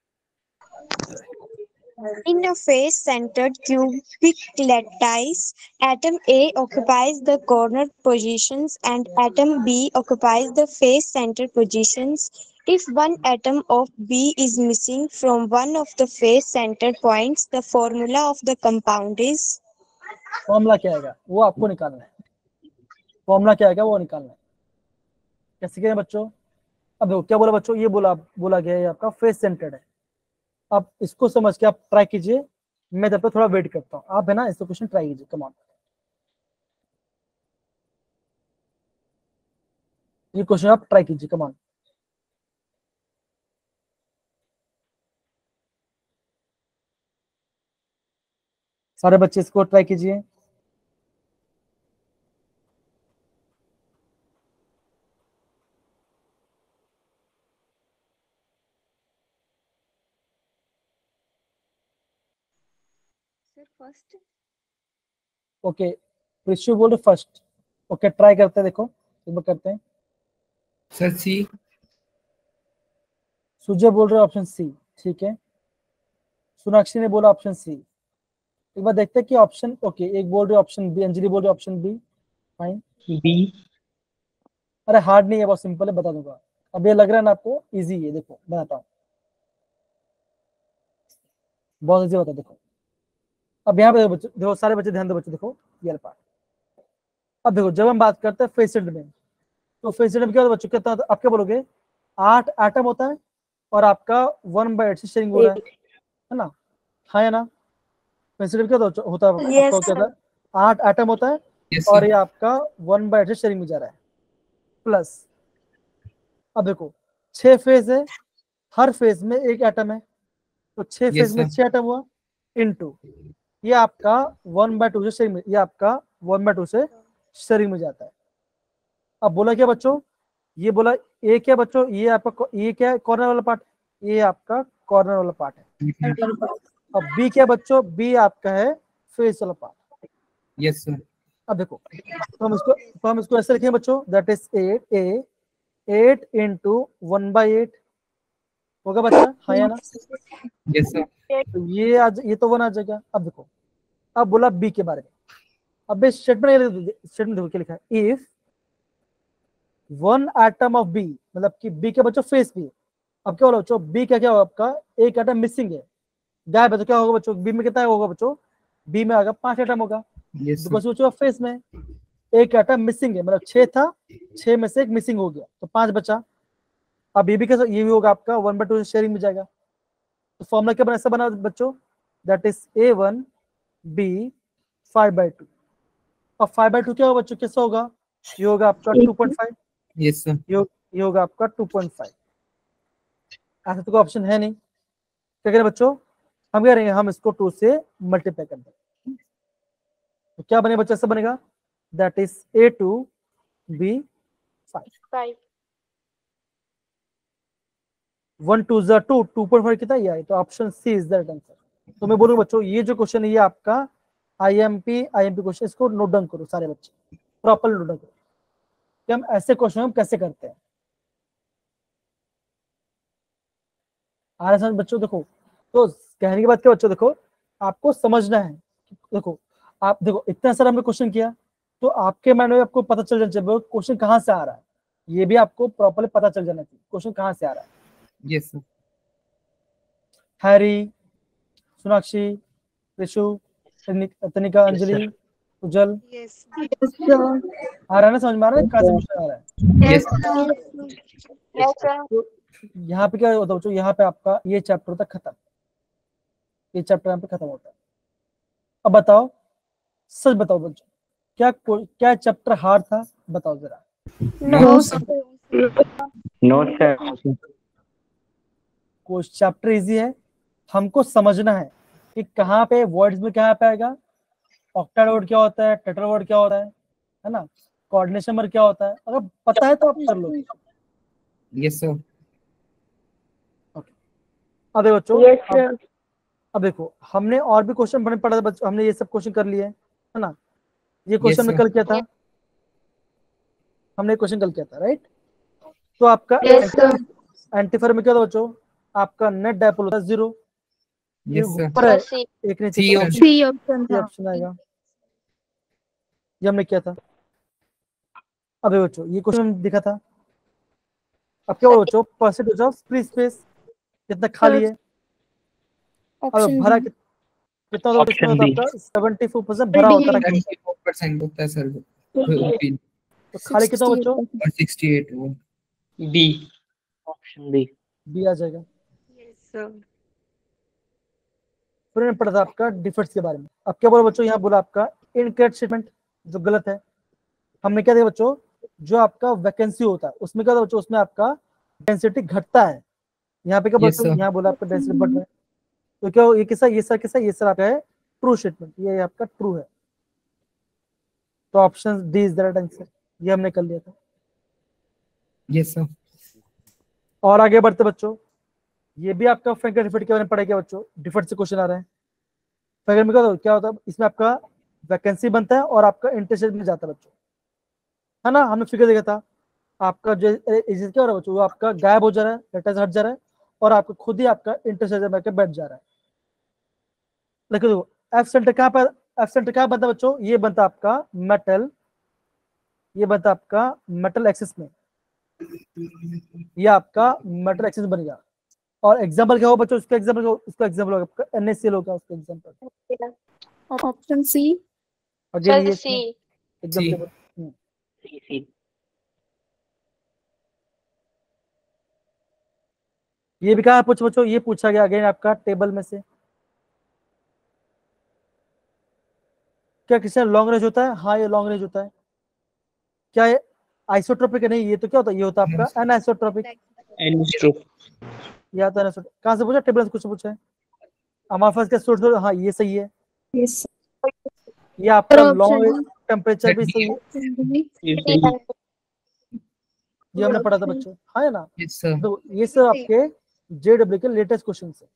In a face-centered cubic lattice, atom A occupies the corner positions and atom B occupies the face-centered positions. If one atom of B is missing from one of the face-centered points, the formula of the compound is. Formula क्या आएगा वो आपको निकालना है, formula क्या आएगा वो निकालना है। कैसे करें बच्चों, अब देखो क्या बोला बच्चों, ये बोला बोला गया है आपका फेस सेंटर्ड है। अब इसको समझ के आप ट्राई कीजिए, मैं तब तक थोड़ा वेट करता हूँ, आप है ना इसको क्वेश्चन ट्राई कीजिए, कम ऑन। ये क्वेश्चन आप ट्राई कीजिए, कम ऑन। सारे बच्चे इसको ट्राई कीजिए। Sir, first. ओके प्रिशु बोल रहे फर्स्ट, ओके ट्राई करते हैं, देखो एक बार करते हैं। Sir, C. सुजय बोल रहे ऑप्शन सी, ठीक है, सोनाक्षी ने बोला ऑप्शन सी। एक बार देखते हैं कि ऑप्शन, ओके एक बोल रही ऑप्शन बी, अंजलि बोल रही ऑप्शन बी, फाइन। बी। अरे हार्ड नहीं है, बहुत सिंपल है, बता दूंगा। अब ये लग रहा है ना आपको इजी है, देखो बताता हूँ, बहुत इजी होता है। देखो अब यहाँ पे देखो बच्चों, देखो सारे बच्चे ध्यान दो बच्चों, देखो ये पार्ट। अब देखो जब हम बात करते हैं फेस में, तो फेस में क्या होता है बच्चों, कितना होता है? आप क्या बोलोगे, आठ एटम होता है और आपका वन बाय एट से शेयरिंग हो रहा है, है ना? हाँ या ना? फेस क्या होता होता है आपका, Yes, क्या होता sir. है, आठ एटम होता है Yes, और sir. ये आपका वन बाय एट से शेयरिंग में जा रहा है, प्लस अब देखो छह फेज है, हर फेज में एक एटम है, तो छह Yes, फेज में sir. छह एटम हुआ इनटू ये आपका वन बाय टू से शेयरिंग में, ये आपका वन बाय टू से शेयरिंग में जाता है। अब बोला क्या बच्चों, ये बोला ए क्या बच्चों, ये आपका ये क्या है, कॉर्नर वाला पार्ट, ये आपका कॉर्नर वाला पार्ट है। अब बी क्या बच्चों, बी आपका है फेस वाला पार्ट। Yes, sir. अब देखो तो हम इसको तो हम इसको ऐसे लिखेंगे बच्चों, that is eight, A eight into one by eight होगा बच्चा, हाँ या ना? Yes, sir. तो ये आज ये तो वन आ जाएगा। अब देखो, अब बोला बी के बारे में, अब स्टेटमेंट स्टेटमेंट देखो क्या लिखा है, if one atom of B, मतलब कि बी के बच्चों फेस बी। अब क्या बोला बच्चों, बी का क्या होगा, आपका एक एटम मिसिंग है, गायब है, तो क्या होगा बच्चों, बी में कितना होगा बच्चों, बी में आएगा पांच एटम होगा, Yes, sir. बिकॉज बच्चों फेस में एक एटम मिसिंग है, मतलब छह था, छह में से एक मिसिंग हो गया तो पांच बचा। अब ये भी कैसे, ये भी होगा आपका वन बाय टू शेयरिंग में जाएगा, तो फॉर्मूला क्या बना, ऐसा बना बच्चों, that is A one B five by two. अब फाइव बाई टू क्या होगा बच्चों, कैसा होगा, ये होगा आपका two point five, Yes, sir. ये ये होगा आपका टू पॉइंट फाइव। ऐसा तो कोई ऑप्शन है नहीं, क्या करें बच्चों, हम क्या करेंगे, हम इसको टू से मल्टीप्लाई कर देंगे, तो क्या बनेगा बच्चों, ऐसा बनेगा, that is A two B five, Five. One two ज़ा टू, टू पॉइंट फाइव कितना ये है, तो option C is the right answer. तो मैं बोलूंगा बच्चों ये जो क्वेश्चन है ये आपका आईएमपी आईएमपी क्वेश्चन, इसको नोट डाउन करो सारे बच्चे, प्रॉपर नोट डाउन करो कि हम ऐसे क्वेश्चन हम कैसे करते हैं। आ रहा समझ बच्चों, देखो तो कहने की बात क्या बच्चों, देखो आपको समझना है, देखो आप देखो इतना सारा हमने क्वेश्चन किया, तो आपके माइंड में आपको पता चल जाना चाहिए क्वेश्चन कहाँ से आ रहा है, ये भी आपको प्रॉपरली पता चल जाना चाहिए क्वेश्चन कहाँ से आ रहा है। Yes, sir. Harry, Sonakshi, Rishu, तनि- तनिका, Yes, अंजलि, sir. उज्जल, Yes. Yes, sir. आ रहा है ना, समझ में आ रहा है कहाँ से क्वेश्चन आ रहा है। Yes, sir. Yes, sir. तो यहाँ पे क्या होता है बच्चों, यहाँ पे आपका ये चैप्टर होता है खत्म, ये चैप्टर यहाँ पे खत्म होता है। अब बताओ, सच बताओ बच्चों, क्या को- क्या चैप्टर हार्ड था, बताओ जरा। No, sir. No, sir. कोई चैप्टर इजी है, हमको समझना है कि कहाँ पे वर्ड्स में क्या पे आएगा, ऑक्टेट वर्ड क्या होता है, टेट्रा वर्ड क्या होता है है ना, कोऑर्डिनेशन नंबर क्या होता है, अगर पता है तो आप कर लो। Yes, sir. अब देखो बच्चों, Yes, अब, sir. अब देखो हमने और भी क्वेश्चन बने पढ़ा था बच्चों, हमने ये सब क्वेश्चन कर लिए है ना, ये क्वेश्चन Yes, में sir. कल किया था, हमने क्वेश्चन कल किया था, राइट? तो आपका Yes, sir. एंटीफर में क्या था बच्चों, आपका नेट डायपोल होता है जीरो, ये Yes, sir. ऊपर है Yes, sir. एक नीचे, C तो option. C option ये था. ऑप्शन आएगा, ये हमने किया था। अब ये बच्चों ये क्वेश्चन दिखा था, अब क्या बोलो बच्चों, परसेंटेज ऑफ फ्री स्पेस कितना खाली है, अब Option भरा B. कित- कितना होता है इसमें, Option होता है B. आपका सेवेंटी फोर परसेंट भरा होता है, seventy-four percent होता है सर, वो तो खाली कितना बच्चों, और sixty-eight वो। B. Option B. बी आ जाएगा। Yes, sir. फिर मैंने पढ़ा था आपका डिफर्ट्स के बारे में। अब क्या बोला बच्चों, यहाँ बोला आपका इनकरेक्ट स्टेटमेंट जो गलत है, हमने क्या दिया बच्चों, जो आपका वैकेंसी होता है उसमें क्या था बच्चों, उसमें आपका डेंसिटी घटता है, यहाँ पे क्या Yes, बच्चों, sir. यहाँ बोला आपका डेंसिटी बढ़ रहा है, तो क्या ये किसा ये सर किसा ये सर आपका है ट्रू स्टेटमेंट, ये आपका ट्रू है, तो option D is the right answer, ये हमने कर लिया था। Yes, sir. और आगे बढ़ते बच्चों, ये भी आपका फ्रैंकलिन डिफर्ट के बारे में पढ़ेगा बच्चों, डिफर्ट से क्वेश्चन आ रहे हैं। फ्रैंकलिन में क्या होता है, क्या होता है इसमें आपका वैकेंसी बनता है और आपका इंटरेस्ट में जाता है बच्चों, है ना, हमने फिगर देखा था, आपका जो एजेंट क्या हो रहा है बच्चों, वो आपका गायब हो जा रहा है, लेटर्स हट जा रहा है, और आपको खुद ही आपका इंटरसेक्शन में बैठ जा रहा है। लेकिन देखो एफ सेंटर कहाँ पर, एफ सेंटर कहाँ बनता है बच्चों, ये बनता आपका मेटल, ये बनता आपका मेटल एक्सिस में, ये आपका मेटल एक्सिस बनेगा। और एग्जांपल क्या हो बच्चों, उसका एग्जांपल उसका एग्जांपल होगा आपका एनएससीएल होगा उसका एग्जांपल। Option C. अगेन ये सी एकदम सी। टेबल। सी सी ये भी कहा पूछ बच्चों, ये पूछा गया अगेन आपका टेबल में से। क्या किसी लॉन्ग रेंज होता है, हाँ ये लॉन्ग रेंज होता है। क्या ये आइसोट्रोपिक है, नहीं ये तो क्या होता है, ये होता है आपका एनाइसोट्रोपिक। एनिस्ट्रोप या तो एनाइसोट्रोपिक कहाँ से पूछा, टेबल से कुछ पूछा है। अमाफस का सोर्स, हाँ ये सही है। यस ये आपका सर, लॉन्ग option टेम्परेचर भी सही है, ये सही ये हमने पढ़ा था बच्चों, हाँ है ना। Yes sir. तो ये सब आपके जेडब्ल्यू के लेटेस्ट क्वेश्चन है।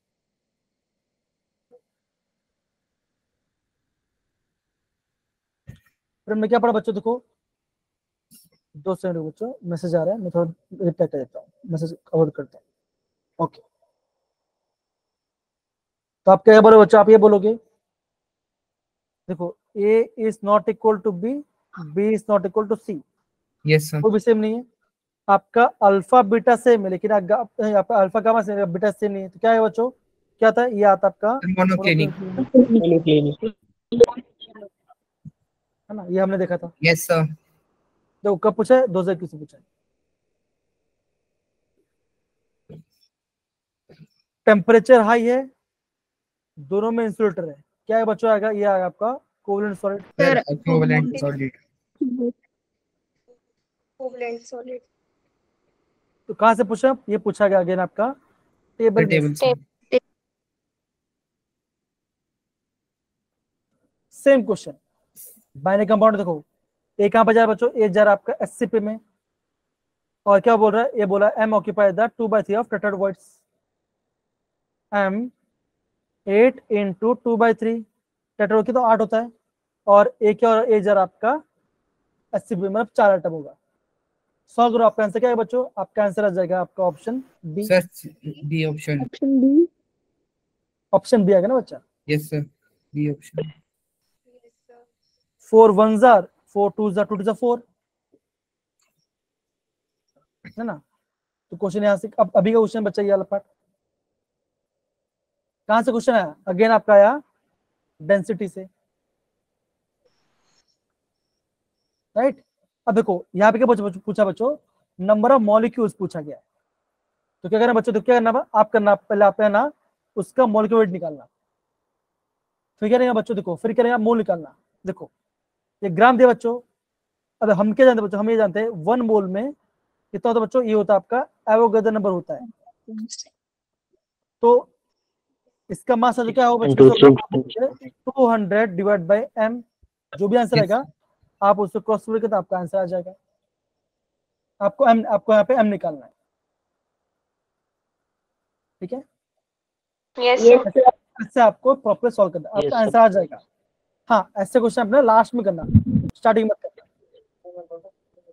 फिर हमने क्या पढ़ा बच्चों, देखो दो सेकंड बच्चों, मैसेज आ रहा है, मैं थोड़ा रिप्लाई कर देता हूँ, मैसेज अवॉइड करता हूँ। ओके, तो आप क्या बोलो बच्चों, आप ये बोलोगे देखो A is not equal to B, B is not equal to C, yes sir. वो भी सेम नहीं है। आपका अल्फा बीटा सेम है, लेकिन आपका अल्फा गामा सेम है, बीटा सेम नहीं है। तो क्या है बच्चों, क्या था, ये आता आपका मोनोक्लिनिक। मोनोक्लिनिक है ना, ये हमने देखा था। Yes sir. देखो कब पूछा है, दो हजार इक्कीस में पूछा है। टेम्परेचर हाई है, दोनों में इंसुलेटर है, क्या है बच्चों आएगा, ये आएगा आपका covalent solid. Sir equivalent solid. Covalent solid. तो कहाँ से पूछा, ये पूछा गया अगेन आपका टेबल में टेबल से। से। सेम क्वेश्चन, बाइनरी कंपाउंड देखो, ए कहाँ पर जा रहा है बच्चों, ए जा रहा है आपका एससीपी में, और क्या बोल रहा है, ये बोला M occupy the two by three of tetrahedral voids, M eight into two by three, tetrahedral की तो आठ होता है, और ए क्या और ए जा रहा आपका एससीपी मतलब चार आइटम होगा। सॉल्व करो, आपका आंसर क्या है बच्चों, आपका आंसर आ जाएगा आपका option B. Sir B option. Option B. Option B आएगा ना बच्चा। Yes sir, B option. Four one jar, four two जार, टू टू जार फोर, है ना। तो क्वेश्चन यहाँ से, अब अभी का क्वेश्चन बच्चा ये वाला पार्ट कहाँ से क्वेश्चन आया, अगेन आपका आया डेंसिटी से, राइट। अब देखो यहाँ पे क्या पूछा पूछा बच्चों, नंबर ऑफ मॉलिक्यूल्स पूछा गया है। तो क्या करना बच्चों, तो क्या करना आप करना, पहले आप ना उसका मॉलिक्यूल वेट निकालना, फिर क्या रहेगा बच्चों, देखो फिर क्या रहेगा मोल निकालना। देखो ये ग्राम दिया बच्चों, अब हम क्या जानते हैं बच्चों, हम ये जानते हैं वन मोल में कितना होता है बच्चों, ये होता है आपका एवोगाड्रो नंबर होता है। तो इसका मास जो क्या होगा two hundred divide by M, जो भी आंसर आएगा आप उसको क्रॉस करके तो आपका आंसर आ जाएगा। आपको एम, आपको यहाँ पे एम निकालना है, ठीक है। यस इससे आपको प्रॉपर सॉल्व करना है, आपका आंसर आ जाएगा। हाँ ऐसे क्वेश्चन अपने लास्ट में करना, स्टार्टिंग में करना।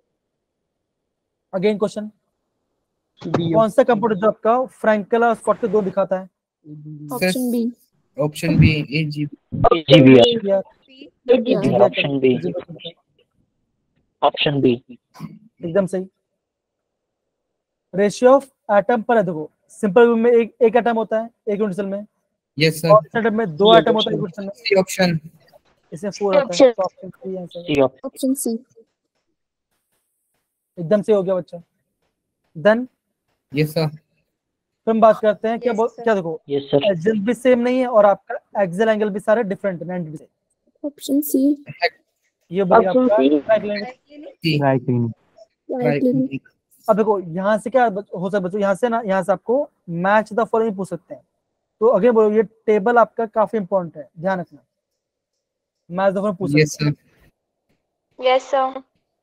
अगेन क्वेश्चन, कौन सा कंपाउंड जो आपका फ्रैंकल और स्कॉट के दो दिखाता है। Option B. Option B A G. A G B या ऑप्शन बी ऑप्शन बी एकदम सही। रेशियो ऑफ एटम पर है, देखो सिंपल में एक एक एटम होता है एक यूनिट सेल में, यस और सर। इस एटम में दो एटम होता है एक यूनिट सेल में, सी ऑप्शन। इसमें फोर आता है। तो ऑप्शन सी आंसर है। C option C. एकदम सही हो गया बच्चा। Then yes sir. फिर हम बात करते हैं क्या Yes, बोल sir. क्या देखो, यस सर एंगल भी सेम नहीं है और आपका एक्सियल एंगल भी सारे डिफरेंट है नाइंटी से। Option C. ये बढ़िया Option आपका C. right line। C. Right. अब देखो यहाँ से क्या हो सकता है बच्चों, यहाँ से ना यहाँ से आपको मैच द फॉलोइंग पूछ सकते हैं। तो अगेन बोलो ये टेबल आपका काफी इंपॉर्टेंट है, ध्यान रखना। मैच द फॉलोइंग पूछ यस सकते हैं। सर। यस सर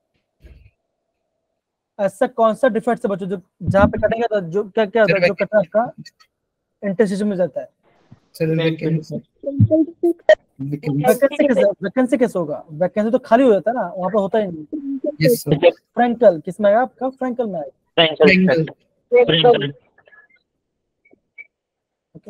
ऐसा कौन सा डिफेक्ट से बच्चों जो जहाँ पे कटेंगे तो जो क्या क्या होता है, जो कटा आपका इंटरस्टिशियम में जाता है। Sir vacancy. वैकेंसी कैसे वैकेंसी कैसे होगा, वैकेंसी तो खाली हो जाता है ना, वहाँ पे होता ही नहीं। Yes sir. फ्रैंकल किस में आएगा आपका, फ्रैंकल में आएगा। फ्रैंकल फ्रैंकल ओके,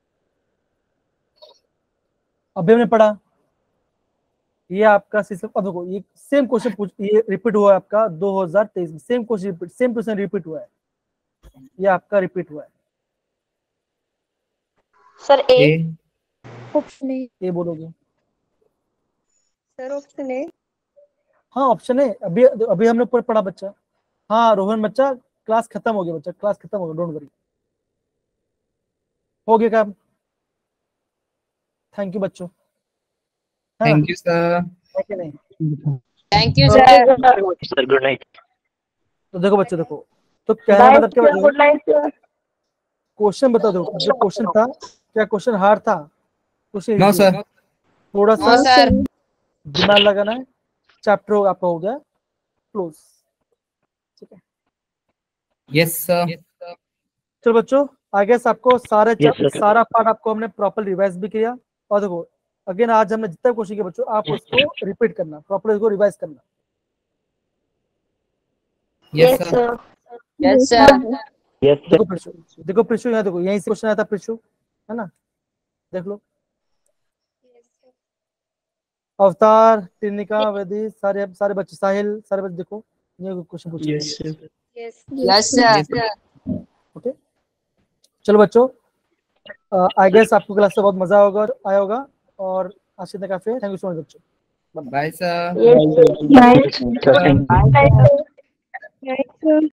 अभी हमने पढ़ा ये आपका सिस्टम। अब देखो ये सेम क्वेश्चन पूछ ये रिपीट हुआ है आपका दो हज़ार तेईस में, same question repeat same question repeat हुआ है, ये आपका रिपीट हुआ है। Sir A A option A. ये बोलोगे? Sir option A. हाँ ऑप्शन है, अभी अभी हमने ऊपर पढ़ा बच्चा। हाँ रोहन बच्चा, क्लास खत्म हो गया बच्चा, क्लास खत्म हो गया, डोंट वरी, हो गया काम। थैंक यू बच्चों। हाँ, थैंक यू सर। है कि नहीं? थैंक यू तो- सर। Sir good night. तो देखो बच्चे देखो, तो कहने का मतलब क्या बच्चों, गुड नाइट सर। क्वेश्चन बता दो, जो क्वेश्चन था क्या क्वेश्चन हार्ड था? Question no easy sir. है। थोड़ा सा नो सर। दिमाग लगाना है, चैप्टर आपका हो गया क्लोज। ठीक है, यस सर। चलो बच्चों आई गेस आपको सारे Yes, sir. सारा पार्ट आपको हमने प्रॉपर रिवाइज भी किया। और देखो अगेन आज हमने जितना क्वेश्चन किया बच्चों, आप उसको रिपीट करना, प्रॉपर इसको रिवाइज करना। Yes sir. Sir. Yes sir. Yes sir. देखो प्रिशु, देखो प्रिशु यहाँ देखो, यहीं से क्वेश्चन आया था प्रिशु, है ना? देख लो, अवतार, टिनिका, वेदी, सारे सारे बच्चे, साहिल, सारे बच्चे देखो ये क्वेश्चन पूछे। Yes sir. Yes sir. Okay चलो बच्चों, आई गेस आपको क्लास से बहुत मजा होगा और आया होगा। और आशीष ने काफी, थैंक यू सो मच बच्चों। Bye sir. Yes, sir. Sir, thank you. Bye, sir. Right, sir.